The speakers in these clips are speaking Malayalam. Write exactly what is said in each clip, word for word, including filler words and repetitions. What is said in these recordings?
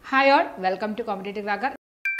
Hi all, welcome to Competitive Cracker.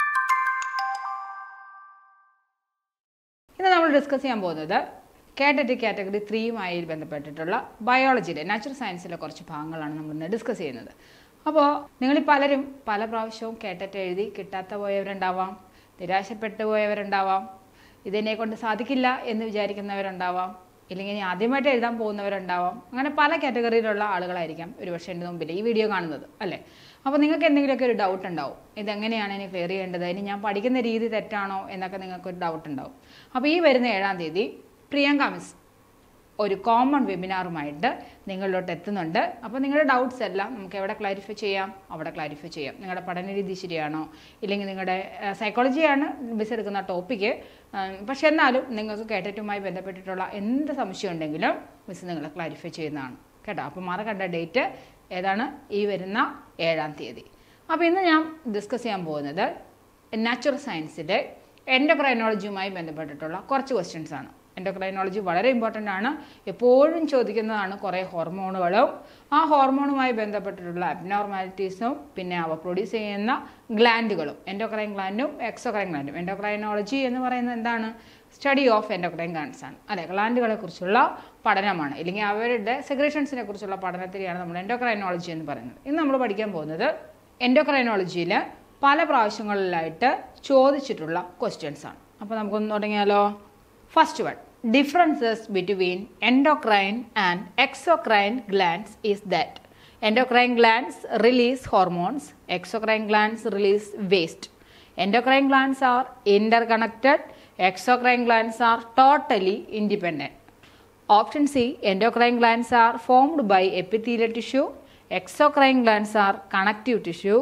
ഇന്ന് നമ്മൾ ഡിസ്കസ് ചെയ്യാൻ പോകുന്നത് കാറ്റഗറി കാറ്റഗറി ത്രീയുമായി ബന്ധപ്പെട്ടിട്ടുള്ള ബയോളജിയിലെ നാച്ചുറൽ സയൻസിലെ കുറച്ച് ഭാഗങ്ങളാണ് നമ്മൾ ഇന്ന് ഡിസ്കസ് ചെയ്യുന്നത്. അപ്പോൾ നിങ്ങൾ പലരും പല പ്രാവശ്യവും കേട്ടിട്ട് എഴുതി കിട്ടാത്ത പോയവരുണ്ടാവാം, നിരാശപ്പെട്ടു പോയവരുണ്ടാവാം, ഇതിനെ കൊണ്ട് സാധിക്കില്ല എന്ന് വിചാരിക്കുന്നവരുണ്ടാവാം, ഇല്ലെങ്കിൽ ഇനി ആദ്യമായിട്ട് എഴുതാൻ പോകുന്നവരുണ്ടാവാം. അങ്ങനെ പല കാറ്റഗറിയിലുള്ള ആളുകളായിരിക്കാം ഒരുപക്ഷെ എൻ്റെ മുമ്പിൽ ഈ വീഡിയോ കാണുന്നത് അല്ലേ. അപ്പോൾ നിങ്ങൾക്ക് എന്തെങ്കിലുമൊക്കെ ഒരു ഡൗട്ട് ഉണ്ടാവും, ഇതെങ്ങനെയാണ് ഇനി ക്ലിയർ ചെയ്യേണ്ടത്, ഇനി ഞാൻ പഠിക്കുന്ന രീതി തെറ്റാണോ എന്നൊക്കെ നിങ്ങൾക്കൊരു ഡൗട്ട് ഉണ്ടാവും. അപ്പോൾ ഈ വരുന്ന ഏഴാം തീയതി പ്രിയങ്ക മിസ് ഒരു കോമൺ വെബിനാറുമായിട്ട് നിങ്ങളിലോട്ട് എത്തുന്നുണ്ട്. അപ്പോൾ നിങ്ങളുടെ ഡൗട്ട്സ് എല്ലാം നമുക്ക് എവിടെ ക്ലാരിഫൈ ചെയ്യാം, അവിടെ ക്ലാരിഫൈ ചെയ്യാം. നിങ്ങളുടെ പഠന രീതി ശരിയാണോ, ഇല്ലെങ്കിൽ നിങ്ങളുടെ സൈക്കോളജിയാണ് മിസ് എടുക്കുന്ന ടോപ്പിക്ക്, പക്ഷെ എന്നാലും നിങ്ങൾക്ക് കേട്ടറ്റുമായി ബന്ധപ്പെട്ടിട്ടുള്ള എന്ത് സംശയം ഉണ്ടെങ്കിലും മിസ് നിങ്ങളെ ക്ലാരിഫൈ ചെയ്യുന്നതാണ് കേട്ടോ. അപ്പോൾ മറക്കണ്ട, ഡേറ്റ് ഏതാണ്? ഈ വരുന്ന ഏഴാം തീയതി. അപ്പോൾ ഇന്ന് ഞാൻ ഡിസ്കസ് ചെയ്യാൻ പോകുന്നത് നാച്ചുറൽ സയൻസിലെ എൻഡോക്രൈനോളജിയുമായി ബന്ധപ്പെട്ടിട്ടുള്ള കുറച്ച് ക്വസ്റ്റ്യൻസ് ആണ്. എൻഡോക്രൈനോളജി വളരെ ഇമ്പോർട്ടൻ്റ് ആണ്, എപ്പോഴും ചോദിക്കുന്നതാണ്. കുറേ ഹോർമോണുകളും ആ ഹോർമോണുമായി ബന്ധപ്പെട്ടിട്ടുള്ള അബ്നോർമാലിറ്റീസും പിന്നെ അവ പ്രൊഡ്യൂസ് ചെയ്യുന്ന ഗ്ലാൻഡുകളും, എൻഡോക്രൈൻ ഗ്ലാൻഡും എക്സോക്രൈൻ ഗ്ലാൻഡും. എൻഡോക്രൈനോളജി എന്ന് പറയുന്നത് എന്താണ്? സ്റ്റഡി ഓഫ് എൻഡോക്രൈൻ ഗ്ലാൻഡ്സ് ആണ് അല്ലെ, ഗ്ലാൻഡുകളെ കുറിച്ചുള്ള പഠനമാണ്, അല്ലെങ്കിൽ അവരുടെ സെക്രീഷൻസിനെ കുറിച്ചുള്ള പഠനത്തിനെയാണ് നമ്മൾ എൻഡോക്രൈനോളജി എന്ന് പറയുന്നത്. ഇന്ന് നമ്മൾ പഠിക്കാൻ പോകുന്നത് എൻഡോക്രൈനോളജിയിൽ പല പ്രാവശ്യങ്ങളിലായിട്ട് ചോദിച്ചിട്ടുള്ള ക്വസ്റ്റ്യൻസ് ആണ്. അപ്പോൾ നമുക്കൊന്ന് തുടങ്ങിയാലോ. First one, differences between endocrine and exocrine glands is that endocrine glands release hormones, exocrine glands release waste. Endocrine glands are interconnected, exocrine glands are totally independent. Option C, endocrine glands are formed by epithelial tissue, exocrine glands are connective tissue.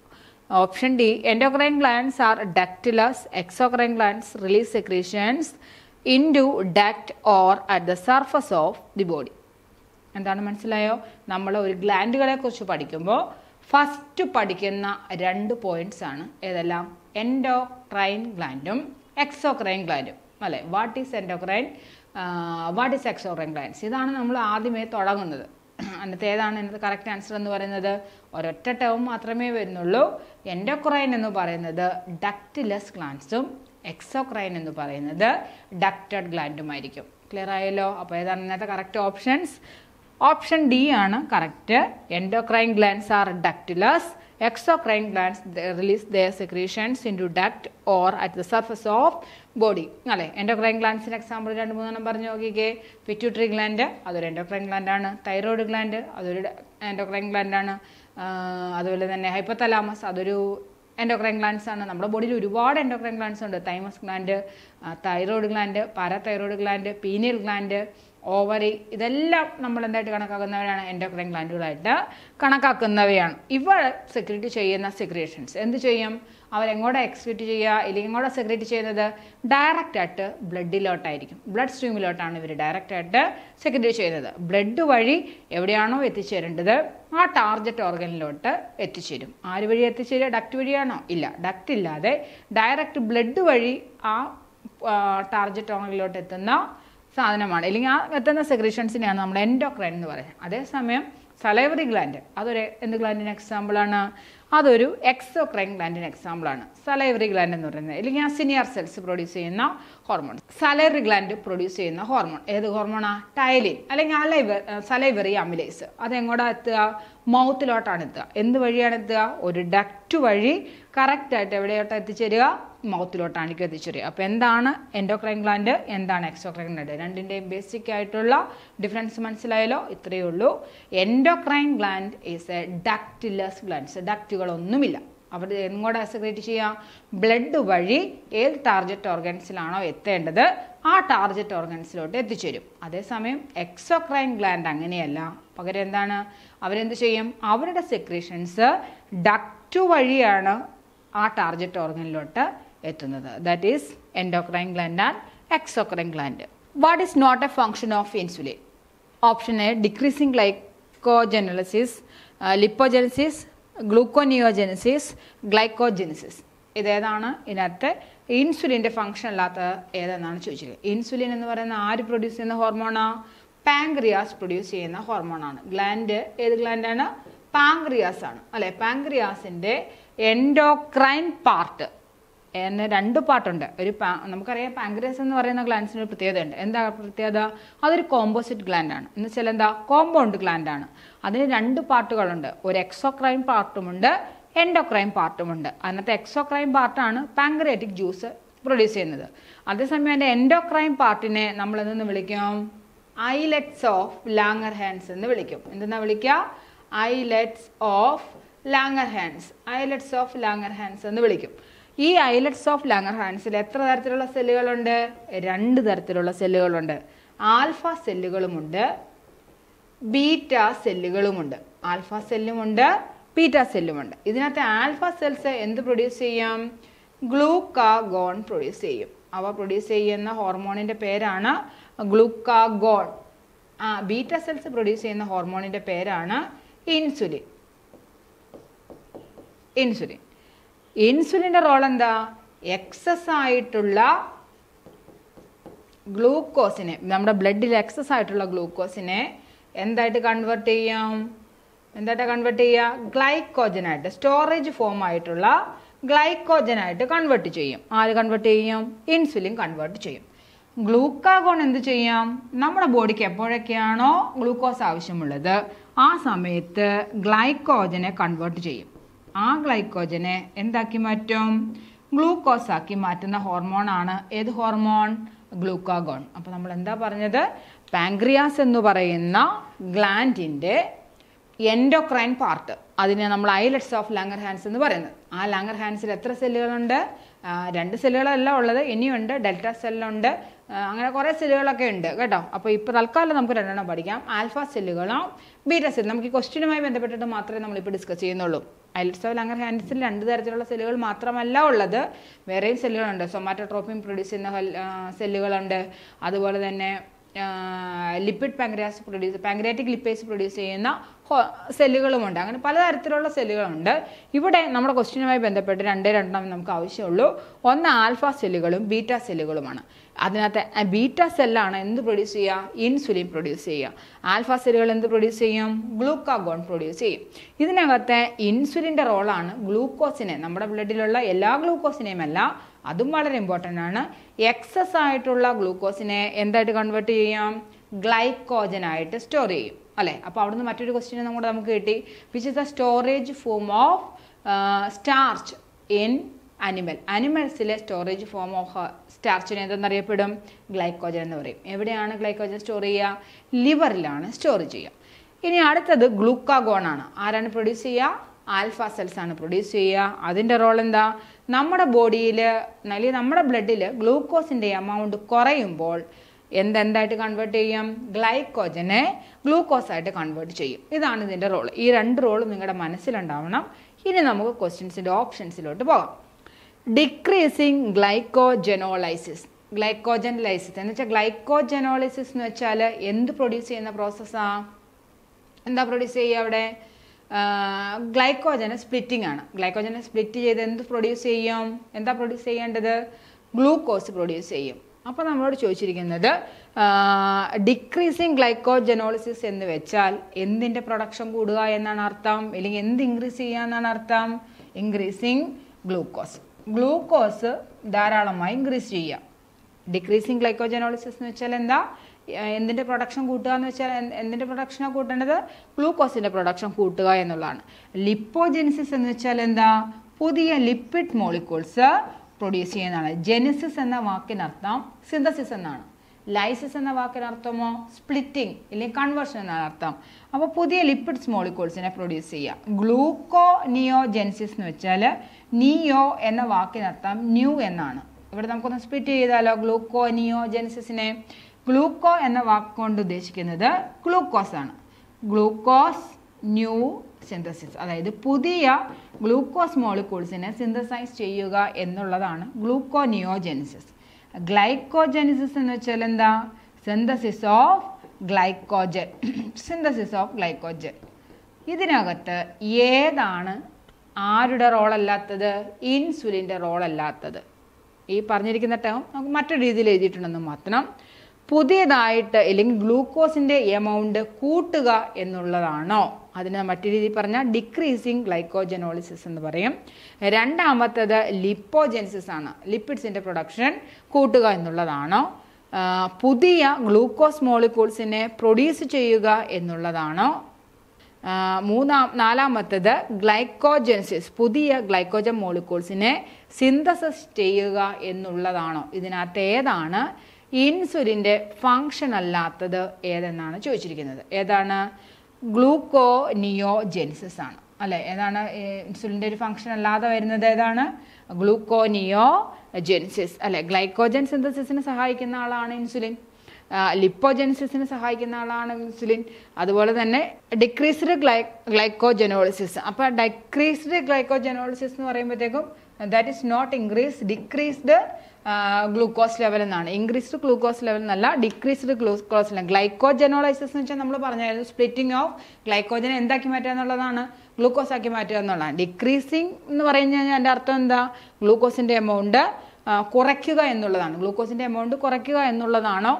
Option D, endocrine glands are ductless, exocrine glands release secretions into duct or at the surface of the body. എന്താണ് മനസ്സിലായോ? നമ്മൾ ഒരു ഗ്ലാൻഡുകളെ കുറിച്ച് പഠിക്കുമ്പോൾ ഫസ്റ്റ് പഠിക്കുന്ന രണ്ട് പോയിന്റ്സ് ആണ് ഏതെല്ലാം? എൻഡോക്രൈൻ ഗ്ലാൻഡും എക്സോക്രൈൻ ഗ്ലാൻഡും അല്ലേ. What is endocrine, what is exocrine glands, ഇതാണ് നമ്മൾ ആദ്യമേ തുടങ്ങുന്നത്. എന്നിട്ട് ഏതാണ് ഇതിൻ്റെ കറക്റ്റ് ആൻസർ എന്ന് പറയുന്നത്? ഒരൊറ്റ ടേം മാത്രമേ വരുന്നുള്ളൂ. എൻഡോക്രൈൻ എന്ന് പറയുന്നത് ഡക്റ്റ്ലെസ് ഗ്ലാൻഡ്സും എക്സോക്രൈൻ എന്ന് പറയുന്നത് ഡക്റ്റഡ് ഗ്ലാൻഡുമായിരിക്കും. ക്ലിയർ ആയല്ലോ? അപ്പോൾ ഏതാണ് ഇന്നത്തെ കറക്റ്റ് ഓപ്ഷൻസ്? ഓപ്ഷൻ ഡി ആണ് correct. Endocrine glands are ductless, exocrine glands release their secretions into duct or at the surface of body അല്ലേ. എൻഡോക്രൈൻ ഗ്ലാൻഡ്സിന് എക്സാമ്പിൾ രണ്ട് മൂന്നെണ്ണം പറഞ്ഞു നോക്കിക്കേ. പിറ്റ്യൂട്ടറി ഗ്ലാൻഡ് അതൊരു എൻഡോക്രൈൻ ഗ്ലാൻഡാണ്, തൈറോയ്ഡ് ഗ്ലാൻഡ് അതൊരു എൻഡോക്രൈൻ ഗ്ലാൻഡാണ്, അതുപോലെ തന്നെ ഹൈപ്പോതലാമസ് അതൊരു എൻഡോക്രൈൻ ഗ്ലാൻഡ്സ് ആണ്. നമ്മുടെ ബോഡിയിൽ ഒരുപാട് എൻഡോക്രൈൻ ഗ്ലാൻഡ്സ് ഉണ്ട്. Thymus gland, thyroid gland, parathyroid gland, pineal gland, ovary, ഇതെല്ലാം നമ്മൾ എന്തായിട്ട് കണക്കാക്കുന്നവരാണ്? എൻഡോക്രൈൻ ഗ്ലാൻഡുകളായിട്ട് കണക്കാക്കുന്നവയാണ്. ഇവ സെക്രീറ്റ് ചെയ്യുന്ന സെക്രീഷൻസ് എന്ത് ചെയ്യും? അവരെങ്ങോട്ടാ എക്സ്ക്രീറ്റ് ചെയ്യുക, ഇല്ലെങ്കിൽ എങ്ങോട്ടാ സെക്രീറ്റ് ചെയ്യുന്നത്? ഡയറക്റ്റ് ആയിട്ട് ബ്ലഡിലോട്ടായിരിക്കും, ബ്ലഡ് സ്ട്രീമിലോട്ടാണ് ഇവർ ഡയറക്റ്റ് ആയിട്ട് സെക്രീറ്റ് ചെയ്യുന്നത്. ബ്ലഡ് വഴി എവിടെയാണോ എത്തിച്ചേരേണ്ടത് ആ ടാർഗറ്റ് ഓർഗനിലോട്ട് എത്തിച്ചേരും. ആര് വഴി എത്തിച്ചേരുക? ഡക്റ്റ് വഴിയാണോ? ഇല്ല, ഡക്റ്റ് ഇല്ലാതെ ഡയറക്റ്റ് ബ്ലഡ് വഴി ആ ടാർഗറ്റ് ഓർഗനിലോട്ട് എത്തുന്ന സാധനമാണ്, അല്ലെങ്കിൽ ആ എത്തുന്ന സെക്രീഷൻസിനെയാണ് നമ്മൾ എൻഡോക്രൈൻ എന്ന് പറയുന്നത്. അതേസമയം സലൈവറി ഗ്ലാൻഡ് അതൊരു എന്ത് ഗ്ലാൻഡിന് എക്സാമ്പിളാണ്? അതൊരു എക്സോക്രൈൻ ഗ്ലാൻഡിന് എക്സാമ്പിളാണ് സലൈവറി ഗ്ലാൻഡ് എന്ന് പറയുന്നത്. അല്ലെങ്കിൽ ആ സിനിയർ സെൽസ് പ്രൊഡ്യൂസ് ചെയ്യുന്ന ഹോർമോൺ. സലൈവറി ഗ്ലാൻഡ് പ്രൊഡ്യൂസ് ചെയ്യുന്ന ഹോർമോൺ ഏത് ഹോർമോണാ? ടൈലിൻ അല്ലെങ്കിൽ അലൈവ സലൈവറി അമിലേസ്. അതെങ്ങോട്ടാ എത്തുക? മൗത്തിലോട്ടാണ് എത്തുക. എന്ത് വഴിയാണ് എത്തുക? ഒരു ഡക്റ്റ് വഴി കറക്റ്റായിട്ട് എവിടെയോട്ടാണ് എത്തിച്ചേരുക? മൗത്തിലോട്ടാണിക്കും എത്തിച്ചേരുക. അപ്പോൾ എന്താണ് എൻഡോക്രൈൻ ഗ്ലാൻഡ്, എന്താണ് എക്സോക്രൈൻ ഗ്ലാൻഡ്? രണ്ടിൻ്റെയും ബേസിക് ആയിട്ടുള്ള ഡിഫറൻസ് മനസ്സിലായല്ലോ? ഇത്രയേ ഉള്ളൂ. Endocrine gland is a ductless glands, ഡക്റ്റുകളൊന്നുമില്ല. അവർ എങ്ങോട്ടാണ് സെക്രീറ്റ് ചെയ്യുക? ബ്ലഡ് വഴി ഏത് ടാർഗറ്റ് ഓർഗൻസിലാണോ എത്തേണ്ടത് ആ ടാർഗറ്റ് ഓർഗൻസിലോട്ട് എത്തിച്ചേരും. അതേസമയം എക്സോക്രൈൻ ഗ്ലാൻഡ് അങ്ങനെയല്ല. പകരം എന്താണ്? അവരെന്ത് ചെയ്യും? അവരുടെ സെക്രീഷൻസ് ഡക്റ്റ് വഴിയാണ് ആ ടാർഗറ്റ് ഓർഗനിലോട്ട് എത്തുന്നത്. That is endocrine gland and exocrine gland. What is not a function of insulin? Option A, decreasing glycogenolysis, lipogenesis, gluconeogenesis, glycogenesis. ഇതേതാണ് ഇതിനകത്ത് ഇൻസുലിൻ്റെ ഫംഗ്ഷൻ അല്ലാത്ത ഏതെന്നാണ് ചോദിച്ചിരിക്കുന്നത്. ഇൻസുലിൻ എന്ന് പറയുന്ന ആര് പ്രൊഡ്യൂസ് ചെയ്യുന്ന ഹോർമോണാണ്? പാങ്ക്രിയാസ് പ്രൊഡ്യൂസ് ചെയ്യുന്ന ഹോർമോണാണ്. ഗ്ലാൻഡ് ഏത് ഗ്ലാൻഡാണ്? പാങ്ക്രിയാസ് ആണ് അല്ലെ. പാങ്ക്രിയാസിന്റെ എൻഡോക്രൈൻ പാർട്ട് എന്ന രണ്ട് പാർട്ടുണ്ട്. ഒരു നമുക്കറിയാം പാങ്ക്രിയാസ് എന്ന് പറയുന്ന ഗ്ലാൻസിന് ഒരു പ്രത്യേകത ഉണ്ട്. എന്താ പ്രത്യേകത? അതൊരു കോമ്പോസിറ്റ് ഗ്ലാൻഡ് ആണ്. എന്ന് വെച്ചാൽ എന്താ? കോമ്പൗണ്ട് ഗ്ലാൻഡ് ആണ്. അതിന് രണ്ട് പാർട്ടുകളുണ്ട്. ഒരു എക്സോക്രൈൻ പാർട്ടുമുണ്ട്, എൻഡോക്രൈൻ പാർട്ടുമുണ്ട്. അതിനകത്ത് എക്സോക്രൈൻ പാർട്ടാണ് പാങ്ക്രിയാറ്റിക് ജ്യൂസ് പ്രൊഡ്യൂസ് ചെയ്യുന്നത്. അതേസമയം അതിന്റെ എൻഡോക്രൈൻ പാർട്ടിനെ നമ്മൾ എന്തെന്ന് വിളിക്കും? ഐലറ്റ്സ് ഓഫ് ലാംഗർഹാൻസ് എന്ന് വിളിക്കും. എന്തെന്നാ വിളിക്കുക? Islets of Langerhans. Islets of Langerhans എന്ന് വിളിക്കും. ഈ ഐലറ്റ്സ് ഓഫ് ലാംഗർഹാൻസിൽ എത്ര തരത്തിലുള്ള സെല്ലുകളുണ്ട്? രണ്ട് തരത്തിലുള്ള സെല്ലുകളുണ്ട്. ആൽഫ സെല്ലുകളുമുണ്ട്, ബീറ്റ സെല്ലുകളുമുണ്ട്. ആൽഫ സെല്ലുമുണ്ട്, ബീറ്റ സെല്ലുമുണ്ട്. ഇതിനകത്ത് ആൽഫ സെൽസ് എന്ത് പ്രൊഡ്യൂസ് ചെയ്യാം? ഗ്ലൂക്കാഗോൺ പ്രൊഡ്യൂസ് ചെയ്യും. അവ പ്രൊഡ്യൂസ് ചെയ്യുന്ന ഹോർമോണിന്റെ പേരാണ് ഗ്ലൂക്കാഗോൺ. ആ ബീറ്റ സെൽസ് പ്രൊഡ്യൂസ് ചെയ്യുന്ന ഹോർമോണിന്റെ പേരാണ് ഇൻസുലിൻ. ഇൻസുലിൻ ഇൻസുലിന്റെ റോൾ എന്താ? എക്സസ് ആയിട്ടുള്ള ഗ്ലൂക്കോസിനെ, നമ്മുടെ ബ്ലഡിൽ എക്സസ് ആയിട്ടുള്ള ഗ്ലൂക്കോസിനെ എന്തായിട്ട് കൺവേർട്ട് ചെയ്യാം? എന്തായിട്ട് കൺവേർട്ട് ചെയ്യുക? ഗ്ലൈക്കോജനായിട്ട്, സ്റ്റോറേജ് ഫോം ആയിട്ടുള്ള ഗ്ലൈക്കോജനായിട്ട് കൺവേർട്ട് ചെയ്യും. ആര് കൺവേർട്ട് ചെയ്യും? ഇൻസുലിൻ കൺവേർട്ട് ചെയ്യും. ഗ്ലൂക്കാഗോൺ എന്ത് ചെയ്യാം? നമ്മുടെ ബോഡിക്ക് എപ്പോഴൊക്കെയാണോ ഗ്ലൂക്കോസ് ആവശ്യമുള്ളത് ആ സമയത്ത് ഗ്ലൈക്കോജനെ കൺവേർട്ട് ചെയ്യും. ആ ഗ്ലൈക്കോജനെ എന്താക്കി മാറ്റും? ഗ്ലൂക്കോസ് ആക്കി മാറ്റുന്ന ഹോർമോണാണ് ഏത് ഹോർമോൺ? ഗ്ലൂക്കാഗോൺ. അപ്പോൾ നമ്മൾ എന്താ പറഞ്ഞത്? പാങ്ക്രിയാസ് എന്ന് പറയുന്ന ഗ്ലാൻഡിന്റെ എൻഡോക്രൈൻ പാർട്ട്, അതിനെ നമ്മൾ ഐലറ്റ്സ് ഓഫ് ലാംഗർഹാൻസ് എന്ന് പറയുന്നത്. ആ ലാംഗർഹാൻസിൽ എത്ര സെല്ലുകളുണ്ട്? രണ്ട് സെല്ലുകളല്ല ഉള്ളത്, ഇനിയുണ്ട്. ഡെൽറ്റ സെല്ലുണ്ട്, അങ്ങനെ കുറേ സെല്ലുകളൊക്കെ ഉണ്ട് കേട്ടോ. അപ്പോൾ ഇപ്പോൾ തൽക്കാലം നമുക്ക് രണ്ടെണ്ണം പഠിക്കാം. ആൽഫ സെല്ലുകളോ ബീറ്റ സെല്ല്. നമുക്ക് ഈ ക്വസ്റ്റ്യനുമായി ബന്ധപ്പെട്ടിട്ട് മാത്രമേ നമ്മളിപ്പോൾ ഡിസ്കസ് ചെയ്യുന്നുള്ളൂ. ഐലറ്റ്സ് ഓഫ് ലാംഗർഹാൻസിൽ രണ്ട് തരത്തിലുള്ള സെല്ലുകൾ മാത്രമല്ല ഉള്ളത്, വേറെയും സെല്ലുകളുണ്ട്. സൊമാറ്റോട്രോപ്പിൻ പ്രൊഡ്യൂസ് ചെയ്യുന്ന സെല്ലുകളുണ്ട്. അതുപോലെ തന്നെ lipid pancreas produce pancreatic lipase produce ചെയ്യുന്ന സെല്ലുകളുമുണ്ട്. അങ്ങനെ പലതരത്തിലുള്ള സെല്ലുകളുണ്ട്. ഇവിടെ നമ്മുടെ ക്വസ്റ്റ്യനുമായി ബന്ധപ്പെട്ട് രണ്ടേ രണ്ടെണ്ണം നമുക്ക് ആവശ്യമുള്ളൂ. ഒന്ന് ആൽഫ സെല്ലുകളും ബീറ്റ സെല്ലുകളുമാണ്. അതിനകത്ത് ബീറ്റ സെല്ലാണ് എന്ത് പ്രൊഡ്യൂസ് ചെയ്യുക? ഇൻസുലിൻ പ്രൊഡ്യൂസ് ചെയ്യുക. ആൽഫ സെല്ലുകൾ എന്ത് പ്രൊഡ്യൂസ് ചെയ്യും? ഗ്ലൂക്കാഗോൺ പ്രൊഡ്യൂസ് ചെയ്യും. ഇതിനകത്തെ ഇൻസുലിൻ്റെ റോളാണ് ഗ്ലൂക്കോസിനെ, നമ്മുടെ ബ്ലഡിലുള്ള എല്ലാ ഗ്ലൂക്കോസിനെയും അല്ല, അതും വളരെ ഇമ്പോർട്ടൻ്റ് ആണ്, എക്സസ് ആയിട്ടുള്ള ഗ്ലൂക്കോസിനെ എന്തായിട്ട് കൺവേർട്ട് ചെയ്യാം? ഗ്ലൈക്കോജനായിട്ട് സ്റ്റോർ ചെയ്യും അല്ലേ. അപ്പോൾ അവിടുന്ന് മറ്റൊരു ക്വസ്റ്റ്യൻ നമ്മുടെ നമുക്ക് കിട്ടി, which is the storage form of starch in animal. അനിമൽസിലെ സ്റ്റോറേജ് ഫോം ഓഫ് സ്റ്റാർച്ചിനെ എന്തെന്നറിയപ്പെടും? ഗ്ലൈക്കോജൻ എന്ന് പറയും. എവിടെയാണ് ഗ്ലൈക്കോജൻ സ്റ്റോർ ചെയ്യുക? ലിവറിലാണ് സ്റ്റോർ ചെയ്യുക. ഇനി അടുത്തത് ഗ്ലൂക്കാഗോൺ ആണ്. ആരാണ് പ്രൊഡ്യൂസ് ചെയ്യുക? ആൽഫ സെൽസ് ആണ് പ്രൊഡ്യൂസ് ചെയ്യുക. അതിൻ്റെ റോൾ എന്താ? നമ്മുടെ ബോഡിയിൽ അല്ലെങ്കിൽ നമ്മുടെ ബ്ലഡിൽ ഗ്ലൂക്കോസിൻ്റെ എമൗണ്ട് കുറയുമ്പോൾ എന്തെന്തായിട്ട് കൺവേർട്ട് ചെയ്യും? ഗ്ലൈക്കോജനെ ഗ്ലൂക്കോസായിട്ട് കൺവേർട്ട് ചെയ്യും. ഇതാണ് ഇതിൻ്റെ റോൾ. ഈ രണ്ട് റോളും നിങ്ങളുടെ മനസ്സിലുണ്ടാവണം. ഇനി നമുക്ക് ക്വസ്റ്റ്യൻസിൻ്റെ ഓപ്ഷൻസിലോട്ട് പോകാം. ഡിക്രീസിങ് ഗ്ലൈക്കോജനോളൈസിസ്. ഗ്ലൈക്കോജൻ ലൈസിസ് എന്ന് വെച്ചാൽ ഗ്ലൈക്കോജനോളൈസിസ് എന്ന് വെച്ചാൽ എന്ത് പ്രൊഡ്യൂസ് ചെയ്യുന്ന പ്രോസസ്സാണ്? എന്താ പ്രൊഡ്യൂസ് ചെയ്യുക അവിടെ? ഗ്ലൈക്കോജനെ സ്പ്ലിറ്റിംഗ് ആണ്. ഗ്ലൈക്കോജനെ സ്പ്ലിറ്റ് ചെയ്ത് എന്ത് പ്രൊഡ്യൂസ് ചെയ്യും? എന്താ പ്രൊഡ്യൂസ് ചെയ്യേണ്ടത്? ഗ്ലൂക്കോസ് പ്രൊഡ്യൂസ് ചെയ്യും. അപ്പോൾ നമ്മളോട് ചോദിച്ചിരിക്കുന്നത് ഡിക്രീസിങ് ഗ്ലൈക്കോജനോളിസിസ് എന്ന് വെച്ചാൽ എന്തിൻ്റെ പ്രൊഡക്ഷൻ കൂടുക എന്നാണ് അർത്ഥം, അല്ലെങ്കിൽ എന്ത് ഇൻക്രീസ് ചെയ്യുക എന്നാണ് അർത്ഥം? Increasing glucose. ഗ്ലൂക്കോസ് ധാരാളമായി ഇൻക്രീസ് ചെയ്യുക. ഡിക്രീസിങ് ഗ്ലൈക്കോജനോളിസിസ് എന്ന് വെച്ചാൽ എന്താ? എന്തിൻ്റെ പ്രൊഡക്ഷൻ കൂട്ടുക എന്ന് വെച്ചാൽ എന്തിൻ്റെ പ്രൊഡക്ഷനാണ് കൂട്ടേണ്ടത്? ഗ്ലൂക്കോസിൻ്റെ പ്രൊഡക്ഷൻ കൂട്ടുക എന്നുള്ളതാണ്. ലിപ്പോജെനിസിസ് എന്ന് വെച്ചാൽ എന്താ? പുതിയ ലിപ്പിഡ് മോളിക്യൂൾസ് പ്രൊഡ്യൂസ് ചെയ്യുന്നതാണ്. ജെനിസിസ് എന്ന വാക്കിനർത്ഥം സിന്തസിസ് എന്നാണ്. ലൈസിസ് എന്ന വാക്കിനർത്ഥമോ സ്പ്ലിറ്റിംഗ് അല്ലെങ്കിൽ കൺവേർഷൻ എന്നാണ് അർത്ഥം. അപ്പോൾ പുതിയ ലിപ്പിഡ്സ് മോളിക്യൂൾസിനെ പ്രൊഡ്യൂസ് ചെയ്യുക. ഗ്ലൂക്കോ നിയോജെനിസിസ് എന്ന് വെച്ചാൽ നിയോ എന്ന വാക്കിനർത്ഥം ന്യൂ എന്നാണ്. ഇവിടെ നമുക്കൊന്ന് സ്പ്ലിറ്റ് ചെയ്താലോ ഗ്ലൂക്കോ നിയോജെനിസിസിനെ? ഗ്ലൂക്കോ എന്ന വാക്കുകൊണ്ട് ഉദ്ദേശിക്കുന്നത് ഗ്ലൂക്കോസ് ആണ്. ഗ്ലൂക്കോസ് ന്യൂ സിന്തസിസ്, അതായത് പുതിയ ഗ്ലൂക്കോസ് മോളിക്യൂൾസിനെ സിന്തസൈസ് ചെയ്യുക എന്നുള്ളതാണ് ഗ്ലൂക്കോ നിയോജെനിസിസ്. ഗ്ലൈക്കോജെനിസിസ് എന്ന് വെച്ചാൽ എന്താ? Synthesis of glycogen. Synthesis of glycogen. ഇതിനകത്ത് ഏതാണ് ആരുടെ റോളല്ലാത്തത്? ഇൻസുലിൻ്റെ റോളല്ലാത്തത്. ഈ പറഞ്ഞിരിക്കുന്ന ടേം നമുക്ക് മറ്റൊരു രീതിയിൽ എഴുതിയിട്ടുണ്ടെന്ന് മാത്രം. പുതിയതായിട്ട് അല്ലെങ്കിൽ ഗ്ലൂക്കോസിൻ്റെ എമൗണ്ട് കൂട്ടുക എന്നുള്ളതാണോ അതിന് മറ്റു രീതിയിൽ പറഞ്ഞാൽ ഡിക്രീസിങ് ഗ്ലൈക്കോജനോളിസിസ് എന്ന് പറയും. രണ്ടാമത്തേത് ലിപ്പോജെൻസിസ് ആണ്. ലിപ്പിഡ്സിൻ്റെ പ്രൊഡക്ഷൻ കൂട്ടുക എന്നുള്ളതാണോ, പുതിയ ഗ്ലൂക്കോസ് മോളിക്യൂൾസിനെ പ്രൊഡ്യൂസ് ചെയ്യുക എന്നുള്ളതാണോ, മൂന്നാം നാലാമത്തേത് ഗ്ലൈക്കോജൻസിസ് പുതിയ ഗ്ലൈക്കോജൻ മോളിക്യൂൾസിനെ സിന്തസിസ് ചെയ്യുക എന്നുള്ളതാണോ. ഇതിനകത്ത് ഏതാണ് ഇൻസുലിൻ്റെ ഫങ്ഷൻ അല്ലാത്തത് ഏതെന്നാണ് ചോദിച്ചിരിക്കുന്നത്. ഏതാണ്? ഗ്ലൂക്കോനിയോജെൻസിസ് ആണ് അല്ലെ. ഏതാണ് ഇൻസുലിൻ്റെ ഒരു ഫങ്ഷൻ അല്ലാതെ വരുന്നത്? ഏതാണ്? ഗ്ലൂക്കോനിയോജെൻസിസ് അല്ലെ. ഗ്ലൈക്കോജൻ സിന്തസിസിന് സഹായിക്കുന്ന ആളാണ് ഇൻസുലിൻ, ലിപ്പോജെൻസിസിന് സഹായിക്കുന്ന ആളാണ് ഇൻസുലിൻ. അതുപോലെ തന്നെ ഡിക്രീസ്ഡ് ഗ്ലൈ ഗ്ലൈക്കോജനോളിസിസ് അപ്പോൾ ഡിക്രീസ്ഡ് ഗ്ലൈക്കോജനോളിസിസ് എന്ന് പറയുമ്പോഴത്തേക്കും that is not increase decreased glucose level എന്നാണ്. ഇൻക്രീസ്ഡ് ഗ്ലൂക്കോസ് ലെവൽ എന്നല്ല, ഡിക്രീസ്ഡ് ഗ്ലൂക്കോസ് ലെവൽ. ഗ്ലൈക്കോജനോളൈസിസ് എന്ന് വെച്ചാൽ നമ്മൾ പറഞ്ഞായിരുന്നു സ്പ്ലിറ്റിംഗ് ഓഫ് ഗ്ലൈക്കോജനെ എന്താക്കി മാറ്റുക എന്നുള്ളതാണ്, ഗ്ലൂക്കോസ് ആക്കി മാറ്റുക എന്നുള്ളതാണ്. ഡിക്രീസിങ് എന്ന് പറഞ്ഞു കഴിഞ്ഞാൽ എൻ്റെ അർത്ഥം എന്താ? ഗ്ലൂക്കോസിൻ്റെ എമൗണ്ട് കുറയ്ക്കുക എന്നുള്ളതാണ്. ഗ്ലൂക്കോസിൻ്റെ എമൗണ്ട് കുറയ്ക്കുക എന്നുള്ളതാണോ?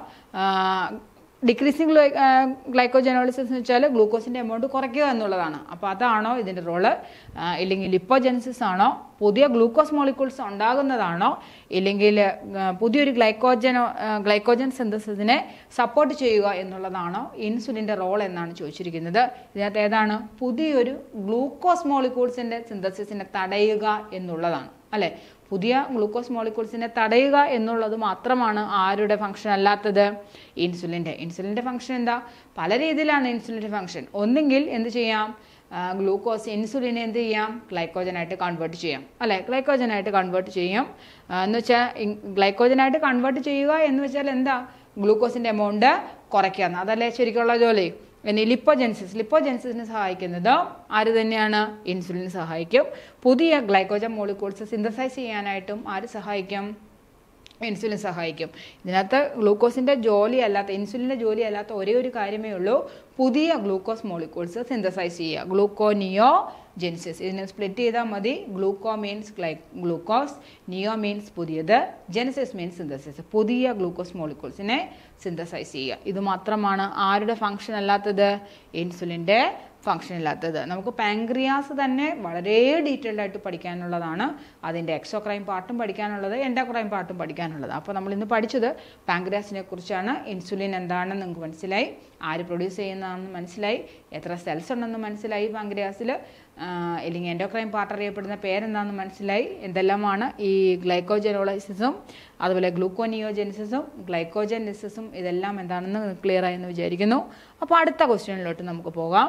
ഡിക്രീസിങ് ഗ്ലൈക്കോജനോളിസിസ് എന്ന് വെച്ചാൽ ഗ്ലൂക്കോസിൻ്റെ എമൗണ്ട് കുറയ്ക്കുക എന്നുള്ളതാണ്. അപ്പോൾ അതാണോ ഇതിൻ്റെ റോള്? ഇല്ലെങ്കിൽ ലിപ്പോജെൻസിസ് ആണോ, പുതിയ ഗ്ലൂക്കോസ് മോളിക്യൂൾസ് ഉണ്ടാകുന്നതാണോ, ഇല്ലെങ്കിൽ പുതിയൊരു ഗ്ലൈക്കോജനോ ഗ്ലൈക്കോജൻ സിന്തസിസിനെ സപ്പോർട്ട് ചെയ്യുക എന്നുള്ളതാണോ ഇൻസുലിൻ്റെ റോൾ എന്നാണ് ചോദിച്ചിരിക്കുന്നത്. ഇതിനകത്ത് ഏതാണ്? പുതിയൊരു ഗ്ലൂക്കോസ് മോളിക്യൂൾസിൻ്റെ സിന്തസിസിനെ തടയുക എന്നുള്ളതാണ് അല്ലേ. പുതിയ ഗ്ലൂക്കോസ് മോളിക്യൂൾസിനെ തടയുക എന്നുള്ളത് മാത്രമാണ് ആരുടെ ഫംഗ്ഷൻ അല്ലാത്തത്? ഇൻസുലിൻ്റെ. ഇൻസുലിൻ്റെ ഫംഗ്ഷൻ എന്താ? പല രീതിയിലാണ് ഇൻസുലിൻ്റെ ഫംഗ്ഷൻ. ഒന്നെങ്കിൽ എന്ത് ചെയ്യാം, ഗ്ലൂക്കോസ് ഇൻസുലിനെ എന്ത് ചെയ്യാം, ഗ്ലൈക്കോജനായിട്ട് കൺവേർട്ട് ചെയ്യാം അല്ലേ. ഗ്ലൈക്കോജനായിട്ട് കൺവേർട്ട് ചെയ്യും എന്ന് വെച്ചാൽ ഗ്ലൈക്കോജനായിട്ട് കൺവേർട്ട് ചെയ്യുക എന്ന് വെച്ചാൽ എന്താ? ഗ്ലൂക്കോസിൻ്റെ എമൗണ്ട് കുറയ്ക്കുക, അതല്ലേ ശരിക്കുള്ള ജോലി. ഇനി ലിപ്പോജെൻസിസ് ലിപ്പോജെൻസിസിന് സഹായിക്കുന്നത് ആര് തന്നെയാണ്? ഇൻസുലിൻ സഹായിക്കും. പുതിയ ഗ്ലൈക്കോജൻ മോളിക്യൂൾസ് സിന്തസൈസ് ചെയ്യാനായിട്ടും ആര് സഹായിക്കും? ഇൻസുലിൻ സഹായിക്കും. ഇതിനകത്ത് ഗ്ലൂക്കോസിൻ്റെ ജോലി അല്ലാത്ത ഇൻസുലിൻ്റെ ജോലി അല്ലാത്ത ഒരേ ഒരു കാര്യമേ ഉള്ളൂ, പുതിയ ഗ്ലൂക്കോസ് മോളിക്യൂൾസ് സിന്തസൈസ് ചെയ്യുക. ഗ്ലൂക്കോനിയോ ജെൻസിസ്. ഇതിനെ സ്പ്ലിറ്റ് ചെയ്താൽ മതി. Gluco means gly glucose, neo means പുതിയത്, ജെനസിസ് മീൻസ് സിന്തസിസ്. പുതിയ ഗ്ലൂക്കോസ് മോളിക്യൂൾസിനെ സിന്തസൈസ് ചെയ്യുക. ഇത് മാത്രമാണ് ആരുടെ ഫംഗ്ഷൻ അല്ലാത്തത്? ഇൻസുലിൻ്റെ ഫംഗ്ഷൻ ഇല്ലാത്തത്. നമുക്ക് പാങ്ക്രിയാസ് തന്നെ വളരെ ഡീറ്റെയിൽഡ് ആയിട്ട് പഠിക്കാനുള്ളതാണ്. അതിൻ്റെ എക്സോക്രൈൻ പാർട്ടും പഠിക്കാനുള്ളത്, എൻഡോക്രൈൻ പാർട്ടും പഠിക്കാനുള്ളത്. അപ്പോൾ നമ്മൾ ഇന്ന് പഠിച്ചത് പാങ്ക്രിയാസിനെ കുറിച്ചാണ്. ഇൻസുലിൻ എന്താണെന്ന് നിങ്ങൾക്ക് മനസ്സിലായി, ആര് പ്രൊഡ്യൂസ് ചെയ്യുന്നതാണെന്ന് മനസ്സിലായി, എത്ര സെൽസ് ഉണ്ടെന്ന് മനസ്സിലായി പാങ്ക്രിയാസിൽ, അല്ലെങ്കിൽ എൻഡോക്രൈൻ പാർട്ട് അറിയപ്പെടുന്ന പേരെന്താണെന്ന് മനസ്സിലായി. എന്തെല്ലാമാണ് ഈ ഗ്ലൈക്കോജനോളൈസിസും അതുപോലെ ഗ്ലൂക്കോനിയോജെനിസിസും ഗ്ലൈക്കോജെനിസിസും ഇതെല്ലാം എന്താണെന്ന് ക്ലിയർ ആയെന്ന് വിചാരിക്കുന്നു. അപ്പോൾ അടുത്ത ക്വസ്റ്റ്യനിലോട്ട് നമുക്ക് പോകാം.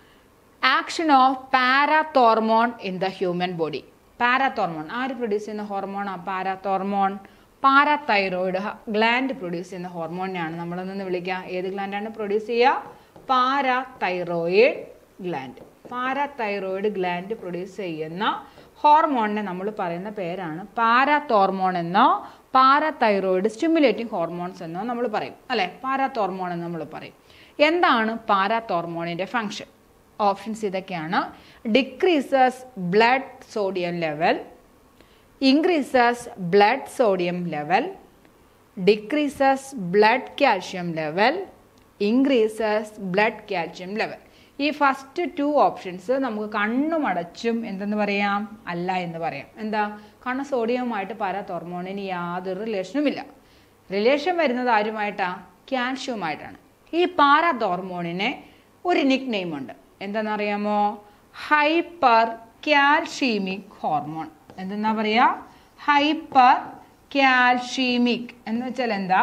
Action of parathormone in the human body. Parathormone ആര് പ്രൊഡ്യൂസ് ചെയ്യുന്ന ഹോർമോണാണ്? പാരാതോർമോൺ പാരാതൈറോയിഡ് ഗ്ലാൻഡ് പ്രൊഡ്യൂസ് ചെയ്യുന്ന ഹോർമോണിനെയാണ് നമ്മളൊന്ന് വിളിക്കുക. ഏത് ഗ്ലാൻഡാണ് പ്രൊഡ്യൂസ് ചെയ്യുക? Parathyroid gland. Parathyroid gland produce ചെയ്യുന്ന ഹോർമോണിനെ നമ്മൾ പറയുന്ന പേരാണ് പാരാതോർമോൺ എന്നോ പാരാതൈറോയിഡ് സ്റ്റിമുലേറ്റിംഗ് ഹോർമോൺസ് എന്നോ നമ്മൾ പറയും അല്ലേ. പാരാതോർമോൺ എന്ന് നമ്മൾ പറയും. എന്താണ് പാരാതോർമോണിൻ്റെ ഫങ്ഷൻ? ഓപ്ഷൻസ് ഇതൊക്കെയാണ്. Decreases blood sodium level, increases blood sodium level, decreases blood calcium level, increases blood calcium level. ഈ ഫസ്റ്റ് ടു ഓപ്ഷൻസ് നമുക്ക് കണ്ണുമടച്ചും എന്തെന്ന് പറയാം? അല്ല എന്ന് പറയാം. എന്താ? കാരണം സോഡിയവുമായിട്ട് പാരാതോർമോണിന് യാതൊരു റിലേഷനുമില്ല. റിലേഷൻ വരുന്നത് ആരുമായിട്ടാണ്? കാൽഷ്യവുമായിട്ടാണ്. ഈ പാരാതോർമോണിന് ഒരു നിക് നെയിം ഉണ്ട്. എന്താണെന്നറിയാമോ? Hyper calcaemic hormone. എന്തെന്നാ പറയാ? ഹൈപ്പർ കാൽഷ്യമിക് എന്ന് വെച്ചാൽ എന്താ?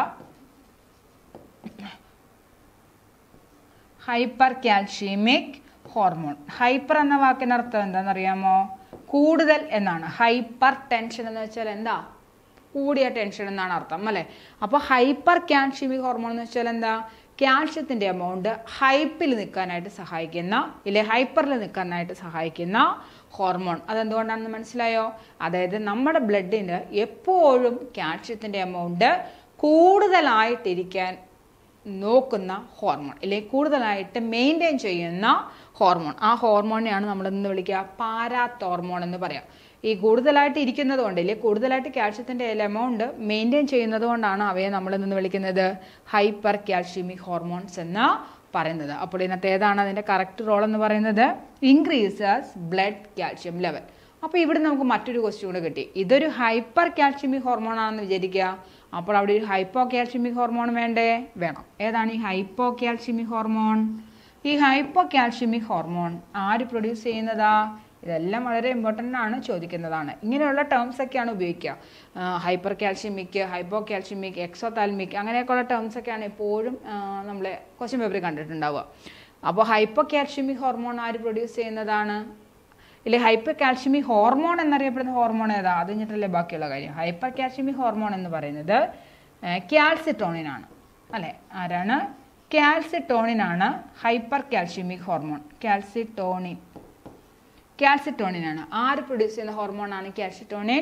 Hyper calcaemic hormone. ഹൈപ്പർ എന്ന വാക്കിനർത്ഥം എന്താണെന്നറിയാമോ? കൂടുതൽ എന്നാണ്. ഹൈപ്പർ ടെൻഷൻ എന്ന് വെച്ചാൽ എന്താ? കൂടിയ ടെൻഷൻ എന്നാണ് അർത്ഥം അല്ലേ. അപ്പോൾ ഹൈപ്പർ കാൽഷ്യമിക് ഹോർമോൺ എന്ന് വെച്ചാൽ എന്താ? കാൽഷ്യത്തിൻ്റെ എമൗണ്ട് ഹൈപ്പിൽ നിൽക്കാനായിട്ട് സഹായിക്കുന്ന, ഇല്ലെ ഹൈപ്പറിൽ നിൽക്കാനായിട്ട് സഹായിക്കുന്ന ഹോർമോൺ. അതെന്തുകൊണ്ടാണെന്ന് മനസ്സിലായോ? അതായത് നമ്മുടെ ബ്ലഡിന് എപ്പോഴും കാൽഷ്യത്തിൻ്റെ എമൗണ്ട് കൂടുതലായിട്ടിരിക്കാൻ നോക്കുന്ന ഹോർമോൺ, അല്ലെങ്കിൽ കൂടുതലായിട്ട് മെയിൻറ്റെയിൻ ചെയ്യുന്ന ഹോർമോൺ. ആ ഹോർമോണിനെയാണ് നമ്മൾ ഇന്ന് വിളിക്കുക പാരാതോർമോൺ എന്ന് പറയാം. ഈ കൂടുതലായിട്ട് ഇരിക്കുന്നത് കൊണ്ട്, ഇല്ലേ കൂടുതലായിട്ട് കാൽഷ്യത്തിൻ്റെ എമൗണ്ട് മെയിൻറ്റെയിൻ ചെയ്യുന്നത് കൊണ്ടാണ് അവയെ നമ്മൾ ഇന്ന് വിളിക്കുന്നത് ഹൈപ്പർ കാൽഷ്യമിക് ഹോർമോൺസ് എന്ന് പറയുന്നത്. അപ്പോൾ ഇതിനകത്ത് ഏതാണ് അതിൻ്റെ കറക്റ്റ് റോൾ എന്ന് പറയുന്നത്? Increases blood calcium level. അപ്പോൾ ഇവിടെ നമുക്ക് മറ്റൊരു ക്വസ്റ്റ്യൻ കൂടെ കിട്ടി. ഇതൊരു ഹൈപ്പർ കാൽഷ്യമിക് ഹോർമോൺ ആണെന്ന് വിചാരിക്കുക. അപ്പോൾ അവിടെ ഒരു ഹൈപ്പോ കാൽഷ്യമിക് ഹോർമോൺ വേണ്ടേ? വേണം. ഏതാണ് ഈ ഹൈപ്പോ കാൽഷ്യമിക് ഹോർമോൺ? ഈ ഹൈപ്പോ കാൽഷ്യമിക് ഹോർമോൺ ആര് പ്രൊഡ്യൂസ് ചെയ്യുന്നതാ? ഇതെല്ലാം വളരെ ഇമ്പോർട്ടൻ്റ് ആണ്, ചോദിക്കുന്നതാണ്. ഇങ്ങനെയുള്ള ടേംസ് ഒക്കെയാണ് ഉപയോഗിക്കുക. ഹൈപ്പർ കാൽഷ്യമിക്, ഹൈപ്പോ കാൽഷ്യമിക്, എക്സോതാൽമിക്, അങ്ങനെയൊക്കെയുള്ള ടേംസ് ഒക്കെയാണ് എപ്പോഴും നമ്മളെ ക്വസ്റ്റ്യൻ പേപ്പറിൽ കണ്ടിട്ടുണ്ടാവുക. അപ്പോൾ ഹൈപ്പോ കാൽഷ്യമിക് ഹോർമോൺ ആര് പ്രൊഡ്യൂസ് ചെയ്യുന്നതാണ്? ഇല്ലേ ഹൈപ്പർ കാൽഷ്യമിക് ഹോർമോൺ എന്നറിയപ്പെടുന്ന ഹോർമോൺ ഏതാ? അത് കഴിഞ്ഞിട്ടല്ലേ ബാക്കിയുള്ള കാര്യം. ഹൈപ്പർ കാൽഷ്യമിക് ഹോർമോൺ എന്ന് പറയുന്നത് കാൽസിറ്റോണിൻ ആണ് അല്ലേ? ആരാണ്? കാൽസിറ്റോണിൻ ആണ് hyper calcaemic hormone. Calcitonin calcitonin ആണ്. ആര് പ്രൊഡ്യൂസ് ചെയ്യുന്ന ഹോർമോൺ ആണ് കാൽസിറ്റോണിൻ?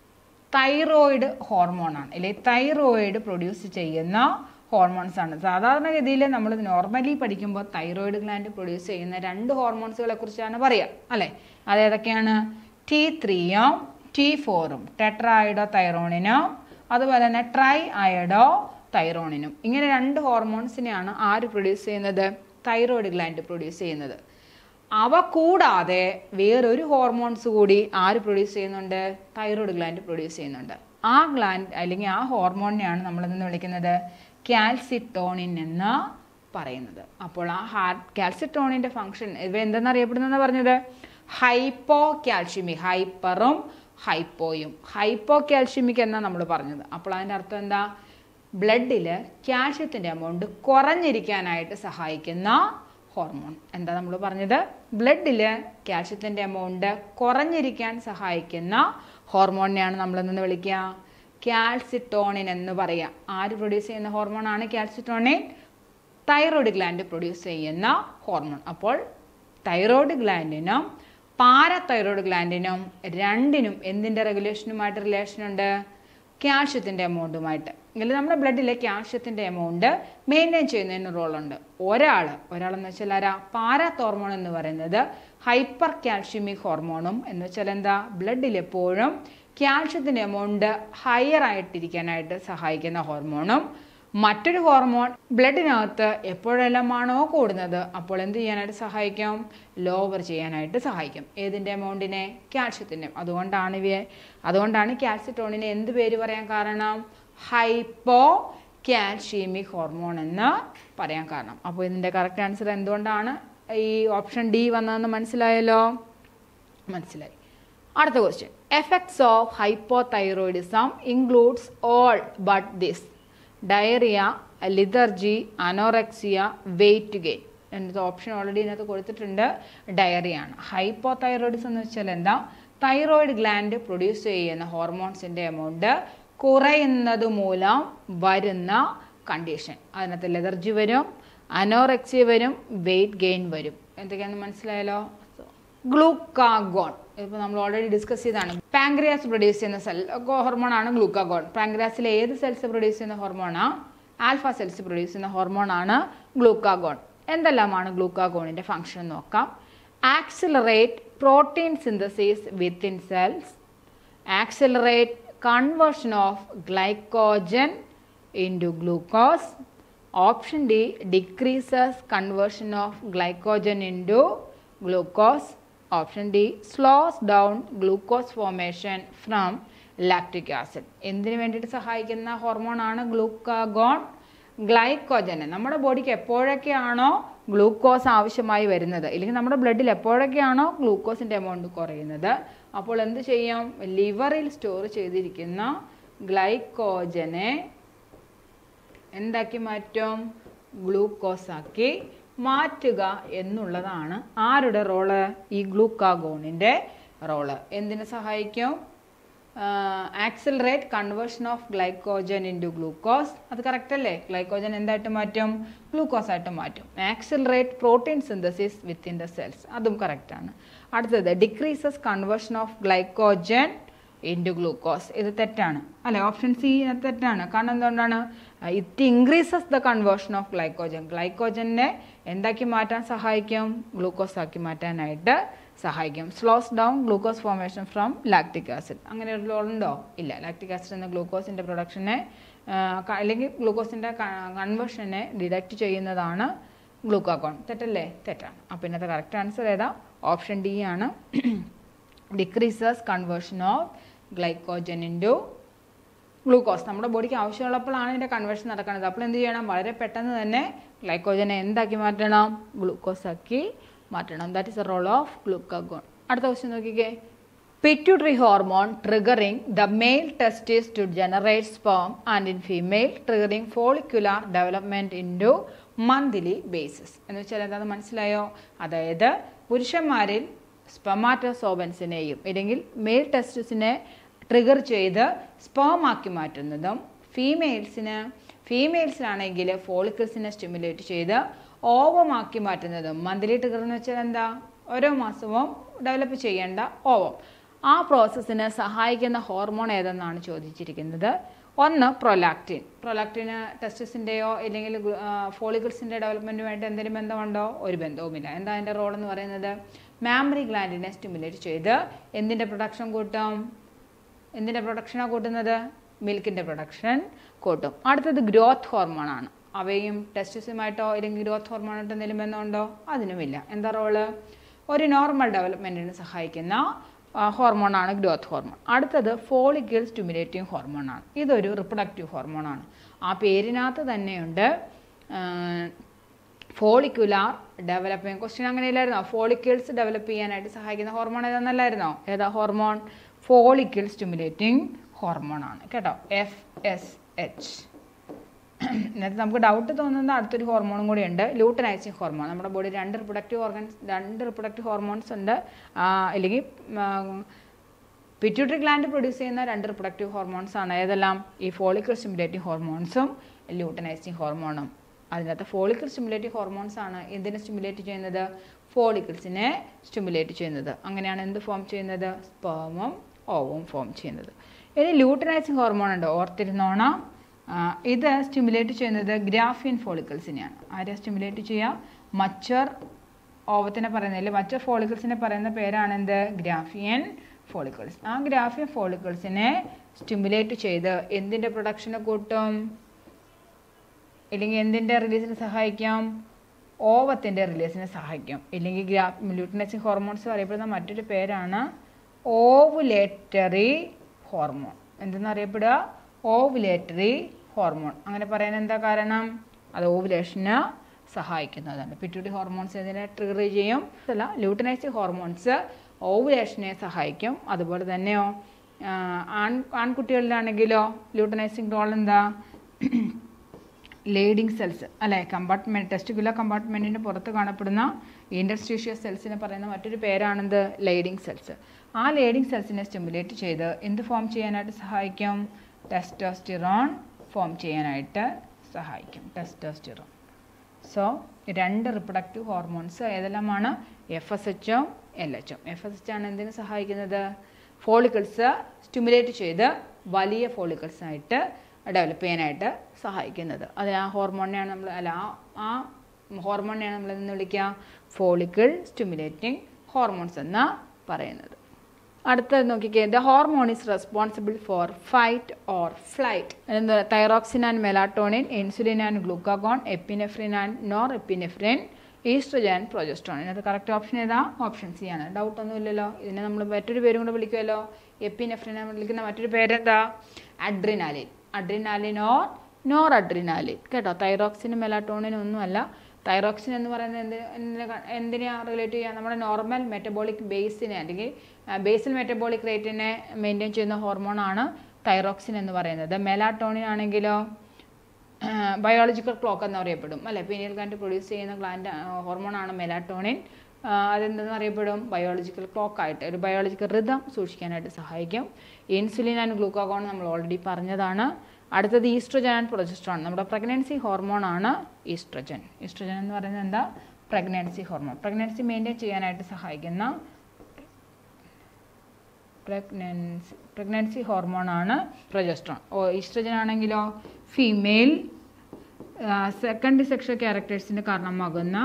തൈറോയിഡ് ഹോർമോൺ ആണ് അല്ലേ? തൈറോയിഡ് പ്രൊഡ്യൂസ് ചെയ്യുന്ന ഹോർമോൺസ് ആണ്. സാധാരണഗതിയിൽ നമ്മൾ നോർമലി പഠിക്കുമ്പോൾ തൈറോയിഡ് ഗ്ലാൻഡ് പ്രൊഡ്യൂസ് ചെയ്യുന്ന രണ്ട് ഹോർമോൺസുകളെ കുറിച്ചാണ് പറയുക അല്ലേ? അതേതൊക്കെയാണ്? ടി ത്രീയും ടി ഫോറും, ടെട്രായിഡോ തൈറോണിനും അതുപോലെ തന്നെ ട്രൈ അയഡോ തൈറോണിനും. ഇങ്ങനെ രണ്ട് ഹോർമോൺസിനെയാണ് ആര് പ്രൊഡ്യൂസ് ചെയ്യുന്നത്? തൈറോയിഡ് ഗ്ലാൻഡ് പ്രൊഡ്യൂസ് ചെയ്യുന്നത്. അവ കൂടാതെ വേറൊരു ഹോർമോൺസ് കൂടി ആര് പ്രൊഡ്യൂസ് ചെയ്യുന്നുണ്ട്? തൈറോയിഡ് ഗ്ലാൻഡ് പ്രൊഡ്യൂസ് ചെയ്യുന്നുണ്ട്. ആ ഗ്ലാൻഡ് അല്ലെങ്കിൽ ആ ഹോർമോണിനെയാണ് നമ്മളെന്ന് വിളിക്കുന്നത് കാൽസിറ്റോണിൻ എന്ന് പറയുന്നത്. അപ്പോൾ ആ ഹാർ കാൽസിറ്റോണിൻ്റെ ഫംഗ്ഷൻ ഇവ എന്തെന്നറിയപ്പെടുന്നതെന്ന് പറഞ്ഞത്? ഹൈപ്പോ കാൽഷ്യമിക്. ഹൈപ്പറും ഹൈപ്പോയും. ഹൈപ്പോ കാൽഷ്യമിക് എന്നാണ് നമ്മൾ പറഞ്ഞത്. അപ്പോൾ അതിൻ്റെ അർത്ഥം എന്താ? ബ്ലഡിൽ കാൽഷ്യത്തിൻ്റെ എമൗണ്ട് കുറഞ്ഞിരിക്കാനായിട്ട് സഹായിക്കുന്ന ഹോർമോൺ. എന്താ നമ്മൾ പറഞ്ഞത്? ബ്ലഡിൽ കാൽഷ്യത്തിൻ്റെ എമൗണ്ട് കുറഞ്ഞിരിക്കാൻ സഹായിക്കുന്ന ഹോർമോണിനെയാണ് നമ്മളെന്ന് വിളിക്കുക കാൽസിറ്റോണിൻ എന്ന് പറയുക. ആര് പ്രൊഡ്യൂസ് ചെയ്യുന്ന ഹോർമോൺ ആണ് കാൽസിറ്റോണിൻ? തൈറോയിഡ് ഗ്ലാൻഡ് പ്രൊഡ്യൂസ് ചെയ്യുന്ന ഹോർമോൺ. അപ്പോൾ തൈറോയിഡ് ഗ്ലാൻഡിനും പാരതൈറോയിഡ് ഗ്ലാൻഡിനും രണ്ടിനും എന്തിൻ്റെ റെഗുലേഷനുമായിട്ട് റിലേഷനുണ്ട്? കാൽഷ്യത്തിൻ്റെ എമൗണ്ടുമായിട്ട്. അല്ലെങ്കിൽ നമ്മുടെ ബ്ലഡിലെ കാൽഷ്യത്തിൻ്റെ എമൗണ്ട് മെയിൻറ്റെയിൻ ചെയ്യുന്നതിന് റോളുണ്ട്. ഒരാൾ ഒരാളെന്ന് വെച്ചാൽ ആരാ? പാരാതോർമോൺ എന്ന് പറയുന്നത് ഹൈപ്പർ കാൽഷ്യമിക് ഹോർമോണും എന്ന് വെച്ചാൽ എന്താ? ബ്ലഡിൽ എപ്പോഴും കാൽഷ്യത്തിൻ്റെ എമൗണ്ട് ഹയർ ആയിട്ടിരിക്കാനായിട്ട് സഹായിക്കുന്ന ഹോർമോണും. മറ്റൊരു ഹോർമോൺ ബ്ലഡിനകത്ത് എപ്പോഴെല്ലാമാണോ കൂടുന്നത് അപ്പോൾ എന്ത് ചെയ്യാനായിട്ട് സഹായിക്കും? ലോവർ ചെയ്യാനായിട്ട് സഹായിക്കും. ഏതിൻ്റെ എമൗണ്ടിനെ? കാൽഷ്യത്തിൻ്റെ. അതുകൊണ്ടാണ് ഇവയെ അതുകൊണ്ടാണ് കാൽസിറ്റോണിനെ എന്ത് പേര് പറയാൻ കാരണം? ഹൈപ്പോ കാൽഷ്യമിക് ഹോർമോൺ എന്ന് പറയാൻ കാരണം. അപ്പോൾ ഇതിൻ്റെ കറക്റ്റ് ആൻസർ എന്തുകൊണ്ടാണ് ഈ ഓപ്ഷൻ ഡി വന്നതെന്ന് മനസ്സിലായല്ലോ? മനസ്സിലായി. അടുത്ത question. Effects of hypothyroidism includes all but this: diarrhoea, lethargy, anorexia, weight gain. എന്നിട്ട് ഓപ്ഷൻ ഓൾറെഡി ഇതിനകത്ത് കൊടുത്തിട്ടുണ്ട്. ഡയറിയ ആണ്. ഹൈപ്പോതൈറോയിഡിസം എന്ന് വെച്ചാൽ എന്താ? തൈറോയിഡ് ഗ്ലാൻഡ് പ്രൊഡ്യൂസ് ചെയ്യുന്ന ഹോർമോൺസിൻ്റെ എമൗണ്ട് കുറയുന്നത് മൂലം വരുന്ന കണ്ടീഷൻ. അതിനകത്ത് ലെതർജി വരും, അനോറക്സിയ വരും, വെയിറ്റ് ഗെയിൻ വരും. എന്തൊക്കെയാണെന്ന് മനസ്സിലായല്ലോ? ഗ്ലൂക്കാഗോൺ ഇപ്പോൾ നമ്മൾ ഓൾറെഡി ഡിസ്കസ് ചെയ്താണ്. പാങ്ക്രിയാസ് പ്രൊഡ്യൂസ് ചെയ്യുന്ന സെൽ ഹോർമോണാണ് ഗ്ലൂക്കാഗോൺ. പാങ്ക്രിയാസിലെ ഏത് സെൽസ് പ്രൊഡ്യൂസ് ചെയ്യുന്ന ഹോർമോണാ? ആൽഫ സെൽസ് പ്രൊഡ്യൂസ് ചെയ്യുന്ന ഹോർമോണാണ് ഗ്ലൂക്കാഗോൺ. എന്തെല്ലാമാണ് ഗ്ലൂക്കാഗോണിൻ്റെ ഫംഗ്ഷൻ നോക്കാം. Accelerate protein synthesis within cells, accelerate conversion of glycogen into glucose. Option D, decreases conversion of glycogen into glucose. Option D, slows down glucose formation from lactic acid. എന്തിനു വേണ്ടിയിട്ട് സഹായിക്കുന്ന ഹോർമോണാണ് ഗ്ലൂക്കാഗോൺ? ഗ്ലൈക്കോജന്. നമ്മുടെ ബോഡിക്ക് എപ്പോഴൊക്കെയാണോ ഗ്ലൂക്കോസ് ആവശ്യമായി വരുന്നത്, ഇല്ലെങ്കിൽ നമ്മുടെ ബ്ലഡിൽ എപ്പോഴൊക്കെയാണോ ഗ്ലൂക്കോസിൻ്റെ എമൗണ്ട് കുറയുന്നത്, അപ്പോൾ എന്ത് ചെയ്യും? ലിവറിൽ സ്റ്റോർ ചെയ്തിരിക്കുന്ന ഗ്ലൈക്കോജനെ എന്താക്കി മാറ്റും? ഗ്ലൂക്കോസാക്കി മാറ്റുക എന്നുള്ളതാണ് ആരുടെ റോള്? ഈ ഗ്ലൂക്കാഗോണിൻ്റെ റോള്. എന്തിനു സഹായിക്കും? Accelerate conversion of glycogen into glucose. അത് കറക്റ്റ് അല്ലേ? ഗ്ലൈക്കോജൻ എന്തായിട്ട് മാറ്റും? ഗ്ലൂക്കോസ് ആയിട്ട് മാറ്റും. Accelerate protein synthesis within the cells. അതും കറക്റ്റാണ്. അടുത്തത് decreases conversion of glycogen into glucose. ഇത് തെറ്റാണ് അല്ലേ? ഓപ്ഷൻ സി തെറ്റാണ്. കാരണം എന്തുകൊണ്ടാണ്? It increases the conversion of glycogen. ഗ്ലൈക്കോജനെ എന്താക്കി മാറ്റാൻ സഹായിക്കും? ഗ്ലൂക്കോസ് ആക്കി മാറ്റാനായിട്ട് സഹായിക്കും. Slows down glucose formation from lactic acid. അങ്ങനെ ഒരു ഉണ്ടോ? ഇല്ല. ലാക്റ്റിക് ആസിഡ് എന്ന ഗ്ലൂക്കോസിൻ്റെ പ്രൊഡക്ഷനെ അല്ലെങ്കിൽ ഗ്ലൂക്കോസിൻ്റെ കൺവേർഷനെ ഡിഡക്റ്റ് ചെയ്യുന്നതാണ് ഗ്ലൂക്കാഗോൺ. തെറ്റല്ലേ? തെറ്റാണ്. അപ്പോൾ ഇന്നത്തെ കറക്റ്റ് ആൻസർ ഏതാ? ഓപ്ഷൻ ഡി ആണ്. Decreases conversion of glycogen into glucose. നമ്മുടെ ബോഡിക്ക് ആവശ്യമുള്ളപ്പോഴാണ് ഇതിൻ്റെ കൺവേർഷൻ നടക്കുന്നത്. അപ്പോൾ എന്ത് ചെയ്യണം? വളരെ പെട്ടെന്ന് തന്നെ ഗ്ലൈക്കോജനെ എന്താക്കി മാറ്റണം? ഗ്ലൂക്കോസ് ആക്കി മാറ്റണം. That is the role of glucagon. അടുത്ത ക്വസ്റ്റ്യൻ നോക്കിക്കേ. Pituitary hormone triggering the male testes to generate sperm and in female triggering follicular development into monthly basis. എന്ന് വെച്ചാൽ എന്താണെന്ന് മനസ്സിലായോ? അതായത് പുരുഷന്മാരിൽ സ്പെർമാറ്റോസോവൻസിനെയും അല്ലെങ്കിൽ മെയിൽ ടെസ്റ്റിസിനെ ട്രിഗർ ചെയ്ത് സ്പേം ആക്കി മാറ്റുന്നതും ഫീമെയിൽസിന് ഫീമെയിൽസിനാണെങ്കിൽ ഫോളിക്കിൾസിനെ സ്റ്റിമുലേറ്റ് ചെയ്ത് ഓവമാക്കി മാറ്റുന്നതും. മന്ത്ലി ട്രിഗർ എന്ന് വെച്ചാൽ എന്താ? ഓരോ മാസവും ഡെവലപ്പ് ചെയ്യേണ്ട ഓവം. ആ പ്രോസസ്സിന് സഹായിക്കുന്ന ഹോർമോൺ ഏതെന്നാണ് ചോദിച്ചിരിക്കുന്നത്. ഒന്ന് പ്രൊലാക്റ്റിൻ. പ്രൊലാക്റ്റിന് ടെസ്റ്റിസിൻ്റെയോ അല്ലെങ്കിൽ ഫോളിക്കിൾസിൻ്റെ ഡെവലപ്മെൻറ്റുമായിട്ട് എന്തെങ്കിലും ബന്ധമുണ്ടോ? ഒരു ബന്ധവുമില്ല. എന്താ അതിൻ്റെ റോൾ എന്ന് പറയുന്നത്? മാമറി ഗ്ലാൻഡിനെ സ്റ്റിമുലേറ്റ് ചെയ്ത് എന്തിൻ്റെ പ്രൊഡക്ഷൻ കൂട്ടും? എന്തിൻ്റെ പ്രൊഡക്ഷനാണ് കൂട്ടുന്നത്? മിൽക്കിൻ്റെ പ്രൊഡക്ഷൻ കൂട്ടും. അടുത്തത് ഗ്രോത്ത് ഹോർമോണാണ്. അവയും ടെസ്റ്റിസുമായിട്ടോ അല്ലെങ്കിൽ ഗ്രോത്ത് ഹോർമോണായിട്ടോ എന്തെങ്കിലും ബന്ധമുണ്ടോ? അതിനുമില്ല. എന്താ റോള്? ഒരു നോർമൽ ഡെവലപ്മെൻറ്റിന് സഹായിക്കുന്ന ഹോർമോണാണ് ഗ്രോത്ത് ഹോർമോൺ. അടുത്തത് ഫോളിക്കിൾ സ്റ്റിമുലേറ്റിംഗ് ഹോർമോണാണ്. ഇതൊരു റിപ്രൊഡക്റ്റീവ് ഹോർമോണാണ്. ആ പേരിനകത്ത് തന്നെയുണ്ട് ഫോളിക്കുലാർ ഡെവലപ്മെൻറ്റ്. ക്വസ്റ്റ്യൻ അങ്ങനെയില്ലായിരുന്നോ? ഫോളിക്കിൾസ് ഡെവലപ്പ് ചെയ്യാനായിട്ട് സഹായിക്കുന്ന ഹോർമോൺ ഏതാണെന്നല്ലായിരുന്നോ? ഏതാ ഹോർമോൺ? ഫോളിക്കിൾ സ്റ്റിമുലേറ്റിംഗ് ഹോർമോണാണ് കേട്ടോ. F S H. എന്നിട്ട് നമുക്ക് ഡൗട്ട് തോന്നുന്ന അടുത്തൊരു ഹോർമോണും കൂടി ഉണ്ട്, ലൂട്ടനൈസിങ് ഹോർമോൺ. നമ്മുടെ ബോഡി രണ്ട് റിപ്രൊഡക്റ്റീവ് ഓർഗൻസ് രണ്ട് റിപ്രൊഡക്റ്റീവ് ഹോർമോൺസ് ഉണ്ട്, അല്ലെങ്കിൽ പിറ്റ്യൂട്ടറി ഗ്ലാൻഡ് പ്രൊഡ്യൂസ് ചെയ്യുന്ന രണ്ട് റിപ്രൊഡക്റ്റീവ് ഹോർമോൺസ് ആണ്. ഏതെല്ലാം? ഈ ഫോളിക്കിൾ സ്റ്റിമുലേറ്റിംഗ് ഹോർമോൺസും ലൂട്ടനൈസിങ് ഹോർമോണും. അതിനകത്ത് ഫോളിക്കിൾ സ്റ്റിമുലേറ്റിംഗ് ഹോർമോൺസ് ആണ് എന്തിനെ സ്റ്റിമുലേറ്റ് ചെയ്യുന്നത്? ഫോളിക്കിൾസിനെ സ്റ്റിമുലേറ്റ് ചെയ്യുന്നത്. അങ്ങനെയാണ് എന്ത് ഫോം ചെയ്യുന്നത്? സ്പേമും ഓവും ഫോം ചെയ്യുന്നത്. ഇനി ലൂട്ടനൈസിങ് ഹോർമോൺ ഉണ്ട്, ഓർത്തിരുന്നോണം. ഇത് സ്റ്റിമുലേറ്റ് ചെയ്യുന്നത് ഗ്രാഫിയൻ ഫോളിക്കിൾസിനെയാണ്. ആരെ സ്റ്റിമുലേറ്റ് ചെയ്യുക? മച്ചർ ഓവത്തിനെ പറയുന്നതിൽ മച്ചർ ഫോളിക്കിൾസിനെ പറയുന്ന പേരാണ് എന്ത്? Graafian follicles. ആ ഗ്രാഫിയൻ ഫോളിക്കിൾസിനെ സ്റ്റിമുലേറ്റ് ചെയ്ത് എന്തിൻ്റെ പ്രൊഡക്ഷനെ കൂട്ടും? ഇല്ലെങ്കിൽ എന്തിൻ്റെ റിലീസിന് സഹായിക്കാം? ഓവത്തിൻ്റെ റിലീസിനെ സഹായിക്കും. ഇല്ലെങ്കിൽ ഗ്രാ ലൂട്ടനൈസിങ് ഹോർമോൺസ് അറിയപ്പെടുന്ന മറ്റൊരു പേരാണ് ഓവുലേറ്ററി ഹോർമോൺ. എന്തെന്നറിയപ്പെടുക? Ovulatory hormone. അങ്ങനെ പറയാൻ എന്താ കാരണം? അത് ഓവുലേഷന് സഹായിക്കുന്നതാണ്. പിറ്റ്യൂട്ടറി ഹോർമോൺസ് ഇതിനെ ട്രിഗർ ചെയ്യും. അല്ല, ലൂട്ടനൈസിങ് ഹോർമോൺസ് ഓവുലേഷനെ സഹായിക്കും. അതുപോലെ തന്നെയോ ആൺ ആൺകുട്ടികളിലാണെങ്കിലോ ലൂട്ടനൈസിങ് റോൾ എന്താ? ലേഡിങ് സെൽസ് അല്ലേ, കമ്പാർട്ട്മെൻറ്റ് ടെസ്റ്റിക്കുലർ കമ്പാർട്ട്മെൻറ്റിന് പുറത്ത് കാണപ്പെടുന്ന ഇൻഡർസ്റ്റീഷ്യസ് സെൽസിനെ പറയുന്ന മറ്റൊരു പേരാണെന്ത്? Leydig cells. ആ ലേഡിങ് സെൽസിനെ സ്റ്റിമുലേറ്റ് ചെയ്ത് എന്ത് ഫോം ചെയ്യാനായിട്ട് സഹായിക്കും? ടെസ്റ്റോസ്റ്റിറോൺ ഫോം ചെയ്യാനായിട്ട് സഹായിക്കും. ടെസ്റ്റോസ്റ്റിറോൺ. സോ രണ്ട് റിപ്രൊഡക്റ്റീവ് ഹോർമോൺസ് ഏതെല്ലാമാണ്? എഫ് എസ് എച്ചും എൽ എച്ചും. എഫ് എസ് എച്ച് ആണ് എന്തിനു സഹായിക്കുന്നത്? ഫോളിക്കിൾസ് സ്റ്റിമുലേറ്റ് ചെയ്ത് വലിയ ഫോളിക്കിൾസായിട്ട് ഡെവലപ്പ് ചെയ്യാനായിട്ട് സഹായിക്കുന്നത്. അത് ആ ഹോർമോണിനെയാണ് നമ്മൾ അല്ല ആ ആ ഹോർമോണിനെയാണ് നമ്മൾ എന്ന് വിളിക്കുക ഫോളിക്കിൾ സ്റ്റിമുലേറ്റിംഗ് ഹോർമോൺസ് എന്ന് പറയുന്നത്. അടുത്തത് നോക്കിക്കേ. The hormone is responsible for fight or flight. എന്താ? Thyroxine and melatonin, insulin and glucagon, epinephrine and norepinephrine, oestrogen, progesterone. ഇതിനകത്ത് കറക്റ്റ് ഓപ്ഷൻ ഏതാ? ഓപ്ഷൻ സി ആണ്. ഡൗട്ടൊന്നുമില്ലല്ലോ. ഇതിനെ നമ്മൾ മറ്റൊരു പേരും കൂടെ വിളിക്കുമല്ലോ. എപ്പിനെഫ്രിനെ വിളിക്കുന്ന മറ്റൊരു പേരെന്താ? Adrenaline. Adrenaline or noradrenaline കേട്ടോ. തൈറോക്സിനും മെലാറ്റോണിനും ഒന്നുമല്ല. തൈറോക്സിൻ എന്ന് പറയുന്നത് എന്ത് എന്തിനാണ് റിലേറ്റ് ചെയ്യുക? നമ്മുടെ നോർമൽ മെറ്റബോളിക് ബേസിനെ അല്ലെങ്കിൽ ബേസൽ മെറ്റബോളിക് റേറ്റിനെ മെയിൻറ്റെയിൻ ചെയ്യുന്ന ഹോർമോണാണ് തൈറോക്സിൻ എന്ന് പറയുന്നത്. മെലാറ്റോണിൻ ആണെങ്കിലോ ബയോളജിക്കൽ ക്ലോക്ക് എന്നറിയപ്പെടും അല്ലെ. പീനിയൽ ഗ്ലാൻഡ് പ്രൊഡ്യൂസ് ചെയ്യുന്ന ഗ്ലാൻഡ് ഹോർമോണാണ് മെലാറ്റോണിൻ. അതെന്തെന്ന് അറിയപ്പെടും? ബയോളജിക്കൽ ക്ലോക്കായിട്ട് ഒരു ബയോളജിക്കൽ റിതം സൂക്ഷിക്കാനായിട്ട് സഹായിക്കും. ഇൻസുലിൻ ആൻഡ് ഗ്ലൂക്കാഗോൺ നമ്മൾ ഓൾറെഡി പറഞ്ഞതാണ്. അടുത്തത് ഈസ്ട്രജൻ ആൻഡ് പ്രൊജസ്ട്രോൺ. നമ്മുടെ പ്രഗ്നൻസി ഹോർമോണാണ് ഈസ്ട്രജൻ. ഈസ്ട്രജൻ എന്ന് പറയുന്നത് എന്താ? Pregnancy hormone. പ്രഗ്നൻസി മെയിൻറ്റെയിൻ ചെയ്യാനായിട്ട് സഹായിക്കുന്ന പ്രഗ്നൻസി പ്രഗ്നൻസി ഹോർമോണാണ് പ്രൊജസ്ട്രോൺ. ഓ ഈസ്ട്രജൻ ആണെങ്കിലോ ഫീമെയിൽ സെക്കൻഡറി സെക്ഷൽ ക്യാരക്ടേഴ്സിന് കാരണമാകുന്ന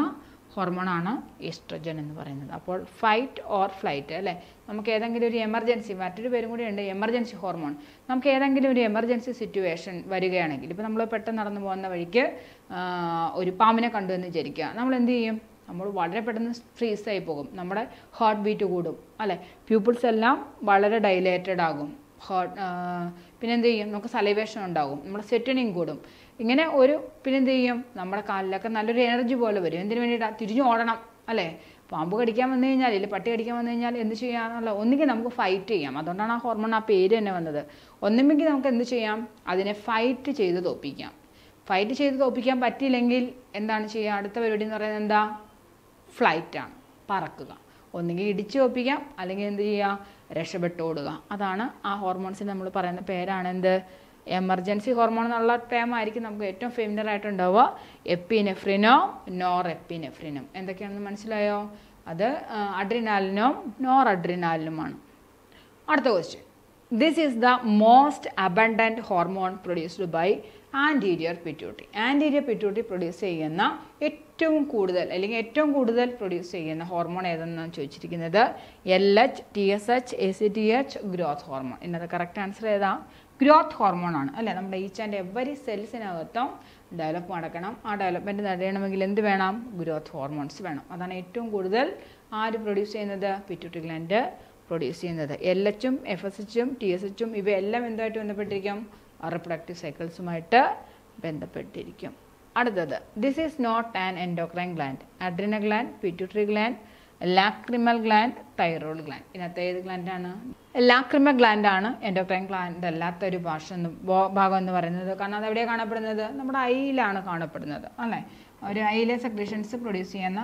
ഹോർമോണാണ് ഈസ്ട്രജൻ എന്ന് പറയുന്നത്. അപ്പോൾ ഫൈറ്റ് ഓർ ഫ്ലൈറ്റ് അല്ലേ, നമുക്ക് ഏതെങ്കിലും ഒരു എമർജൻസി, മറ്റൊരു പേരും കൂടി ഉണ്ട് എമർജൻസി ഹോർമോൺ. നമുക്ക് ഏതെങ്കിലും ഒരു എമർജൻസി സിറ്റുവേഷൻ വരികയാണെങ്കിൽ, ഇപ്പോൾ നമ്മൾ പെട്ടെന്ന് നടന്നു പോകുന്ന വഴിക്ക് ഒരു പാമ്പിനെ കണ്ടു എന്ന് വിചാരിക്കുക, നമ്മൾ എന്ത് ചെയ്യും? നമ്മൾ വളരെ പെട്ടെന്ന് ഫ്രീസായി പോകും, നമ്മുടെ ഹാർട്ട് ബീറ്റ് കൂടും അല്ലേ, പ്യൂപ്പിൾസ് എല്ലാം വളരെ ഡൈലേറ്റഡ് ആകും, ഹാർട്ട് പിന്നെ എന്ത് ചെയ്യും? നമുക്ക് സലൈവേഷൻ ഉണ്ടാകും, നമ്മുടെ സ്വെറ്റനിങ് കൂടും. ഇങ്ങനെ ഒരു പിന്നെ എന്ത് ചെയ്യും? നമ്മുടെ കാലിലൊക്കെ നല്ലൊരു എനർജി പോലെ വരും. എന്തിനു വേണ്ടിയിട്ടാണ്? തിരിഞ്ഞു ഓടണം അല്ലേ. പാമ്പ് കടിക്കാൻ വന്നു കഴിഞ്ഞാൽ ഇല്ല പട്ടി കടിക്കാൻ വന്നു കഴിഞ്ഞാൽ എന്ത് ചെയ്യാന്നുള്ള, ഒന്നുകിൽ നമുക്ക് ഫൈറ്റ് ചെയ്യാം, അതുകൊണ്ടാണ് ആ ഹോർമോൺ ആ പേര് തന്നെ വന്നത്. ഒന്നുമെങ്കിൽ നമുക്ക് എന്ത് ചെയ്യാം? അതിനെ ഫൈറ്റ് ചെയ്ത് തോൽപ്പിക്കാം. ഫൈറ്റ് ചെയ്ത് തോൽപ്പിക്കാൻ പറ്റിയില്ലെങ്കിൽ എന്താണ് ചെയ്യുക? അടുത്ത പരിപാടി എന്ന് പറയുന്നത് എന്താ? ഫ്ലൈറ്റാണ്, പറക്കുക. ഒന്നുകിൽ ഇടിച്ച് തോൽപ്പിക്കാം, അല്ലെങ്കിൽ എന്ത് ചെയ്യുക? രക്ഷപ്പെട്ടോടുക. അതാണ് ആ ഹോർമോൺസിന് നമ്മൾ പറയുന്ന പേരാണ് എന്ത്? എമർജൻസി ഹോർമോൺ എന്നുള്ള ടേം ആയിരിക്കും നമുക്ക് ഏറ്റവും ഫെമിലിയർ ആയിട്ടുണ്ടാവുക. എപ്പിനെഫ്രിനോ നോർ എപ്പിനെഫ്രിനും എന്തൊക്കെയാണെന്ന് മനസ്സിലായോ? അത് അഡ്രിനാലിനും നോർ അഡ്രിനാലിനുമാണ്. അടുത്ത question, this is the most abundant hormone produced by anterior pituitary. Anterior pituitary produce ചെയ്യുന്ന ഏറ്റവും കൂടുതൽ അല്ലെങ്കിൽ ഏറ്റവും കൂടുതൽ പ്രൊഡ്യൂസ് ചെയ്യുന്ന ഹോർമോൺ ഏതെന്നാണ് ചോദിച്ചിരിക്കുന്നത്. L H, T S H, A C T H, growth hormone. ഇന്നത്തെ കറക്റ്റ് ആൻസർ ഏതാ? ഗ്രോത്ത് ഹോർമോൺ ആണ് അല്ലേ. നമ്മുടെ ഈച്ച് ആൻഡ് എവരി സെൽസിനകത്തും ഡെവലപ്പ് നടക്കണം. ആ ഡെവലപ്മെൻറ്റ് നടയണമെങ്കിൽ എന്ത് വേണം? ഗ്രോത്ത് ഹോർമോൺസ് വേണം. അതാണ് ഏറ്റവും കൂടുതൽ ആര് പ്രൊഡ്യൂസ് ചെയ്യുന്നത്? പിറ്റ്യൂട്ടറി ഗ്ലാൻഡ് പ്രൊഡ്യൂസ് ചെയ്യുന്നത്. എൽ എച്ചും എഫ് എസ് എച്ചും ടി എസ് എച്ചും ഇവയെല്ലാം എന്തുമായിട്ട് ബന്ധപ്പെട്ടിരിക്കും? റിപ്രൊഡക്റ്റീവ് സൈക്കിൾസുമായിട്ട് ബന്ധപ്പെട്ടിരിക്കും. അടുത്തത്, this is not an endocrine gland. Adrenal gland, pituitary gland, lacrimal gland, thyroid gland. ഇതിനകത്ത് ഏത് ഗ്ലാൻഡാണ്? ലാക്രിമൽ ഗ്ലാൻഡാണ് എൻഡോക്രൈൻ ഗ്ലാൻഡ് അല്ലാത്തൊരു ഭാഷ എന്ന് ഭാഗം എന്ന് പറയുന്നത്. കാരണം അത് എവിടെയാണ് കാണപ്പെടുന്നത്? നമ്മുടെ ഐയിലാണ് കാണപ്പെടുന്നത് അല്ലേ. ഒരു ഐയിലെ സെക്രീഷൻസ് പ്രൊഡ്യൂസ് ചെയ്യുന്ന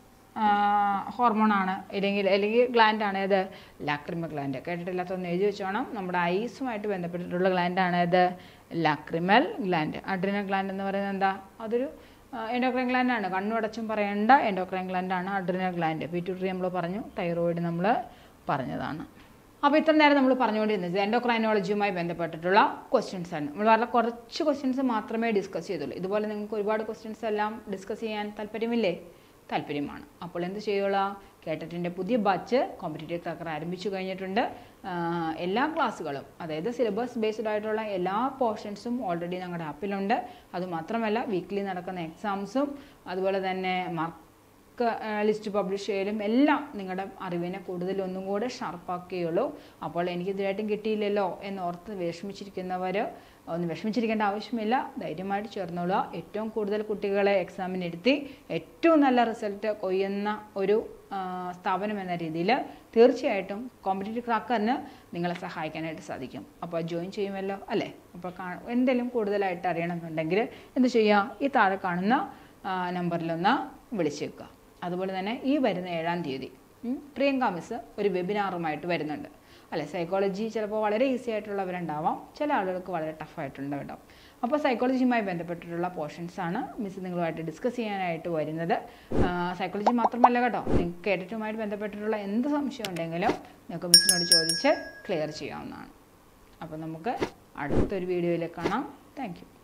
ഹോർമോണാണ് അല്ലെങ്കിൽ അല്ലെങ്കിൽ ഗ്ലാൻഡാണ് ഏത്? Lacrimal gland. കേട്ടിട്ടില്ലാത്തൊന്ന് എഴുതി വെച്ചോണം. നമ്മുടെ ഐസുമായിട്ട് ബന്ധപ്പെട്ടിട്ടുള്ള ഗ്ലാൻഡാണ് ഏത്? Lacrimal gland. അഡ്രിനൽ ഗ്ലാൻഡ് എന്ന് പറയുന്നത് എന്താ? അതൊരു എൻഡോക്രൈൻ ഗ്ലാൻഡാണ്. കണ്ണുടച്ചും പറയേണ്ട എൻഡോക്രൈൻ ഗ്ലാൻഡാണ് അഡ്രിനൽ ഗ്ലാൻഡ്. പിറ്റ്യൂട്ടറി നമ്മൾ പറഞ്ഞു, തൈറോയിഡ് നമ്മൾ പറഞ്ഞതാണ്. അപ്പോൾ ഇത്ര നേരം നമ്മൾ പറഞ്ഞുകൊണ്ടിരുന്നത് എൻഡോക്രൈനോളജിയുമായി ബന്ധപ്പെട്ടിട്ടുള്ള ക്വസ്റ്റ്യൻസ് ആണ്. നമ്മൾ വളരെ കുറച്ച് ക്വസ്റ്റ്യൻസ് മാത്രമേ ഡിസ്കസ് ചെയ്തുള്ളൂ. ഇതുപോലെ നിങ്ങൾക്ക് ഒരുപാട് ക്വസ്റ്റ്യൻസ് എല്ലാം ഡിസ്കസ് ചെയ്യാൻ താല്പര്യമില്ലേ? താല്പര്യമാണ്. അപ്പോൾ എന്ത് ചെയ്യുക? കേട്ടറ്റിൻ്റെ പുതിയ ബാച്ച് കോമ്പറ്റേറ്റീവ് ക്രാക്കർ ആരംഭിച്ചു കഴിഞ്ഞിട്ടുണ്ട്. എല്ലാ ക്ലാസ്സുകളും അതായത് സിലബസ് ബേസ്ഡ് ആയിട്ടുള്ള എല്ലാ പോർഷൻസും ഓൾറെഡി ഞങ്ങളുടെ ആപ്പിലുണ്ട്. അതുമാത്രമല്ല വീക്ക്ലി നടക്കുന്ന എക്സാംസും അതുപോലെ തന്നെ മാർക്ക് ലിസ്റ്റ് പബ്ലിഷ് ചെയ്യലും എല്ലാം നിങ്ങളുടെ അറിവിനെ കൂടുതൽ ഒന്നും കൂടെ ഷാർപ്പാക്കുകയുള്ളൂ. അപ്പോൾ എനിക്ക് ഇതുവരെയായിട്ടും കിട്ടിയില്ലല്ലോ എന്നോർത്ത് വിഷമിച്ചിരിക്കുന്നവർ ഒന്ന് വിഷമിച്ചിരിക്കേണ്ട ആവശ്യമില്ല. ധൈര്യമായിട്ട് ചേർന്നോളുക. ഏറ്റവും കൂടുതൽ കുട്ടികളെ എക്സാമിനെടുത്തി ഏറ്റവും നല്ല റിസൾട്ട് കൊയ്യുന്ന ഒരു സ്ഥാപനം എന്ന രീതിയിൽ തീർച്ചയായിട്ടും കോമ്പറ്റേറ്റീവ് ക്രാക്കറിന് നിങ്ങളെ സഹായിക്കാനായിട്ട് സാധിക്കും. അപ്പോൾ ജോയിൻ ചെയ്യുമല്ലോ അല്ലേ. അപ്പോൾ എന്തെങ്കിലും കൂടുതലായിട്ട് അറിയണമെന്നുണ്ടെങ്കിൽ എന്ത് ചെയ്യുക? ഈ താഴെ കാണുന്ന നമ്പറിലൊന്ന് വിളിച്ചേക്കുക. അതുപോലെ തന്നെ ഈ വരുന്ന ഏഴാം തീയതി പ്രിയങ്ക മിസ് ഒരു വെബിനാറുമായിട്ട് വരുന്നുണ്ട് അല്ലെ. സൈക്കോളജി ചിലപ്പോൾ വളരെ ഈസി ആയിട്ടുള്ളവരുണ്ടാവാം, ചില ആളുകൾക്ക് വളരെ ടഫായിട്ടുള്ളവരുണ്ടാവും. അപ്പോൾ സൈക്കോളജിയുമായി ബന്ധപ്പെട്ടിട്ടുള്ള പോർഷൻസാണ് മിസ് നിങ്ങളുമായിട്ട് ഡിസ്കസ് ചെയ്യാനായിട്ട് വരുന്നത്. സൈക്കോളജി മാത്രമല്ല കേട്ടോ, നിങ്ങൾക്ക് കേട്ടിട്ടുമായിട്ട് ബന്ധപ്പെട്ടിട്ടുള്ള എന്ത് സംശയം ഉണ്ടെങ്കിലും നിങ്ങൾക്ക് മിസ്സിനോട് ചോദിച്ച് ക്ലിയർ ചെയ്യാവുന്നതാണ്. അപ്പോൾ നമുക്ക് അടുത്തൊരു വീഡിയോയിൽ കാണാം. Thank U.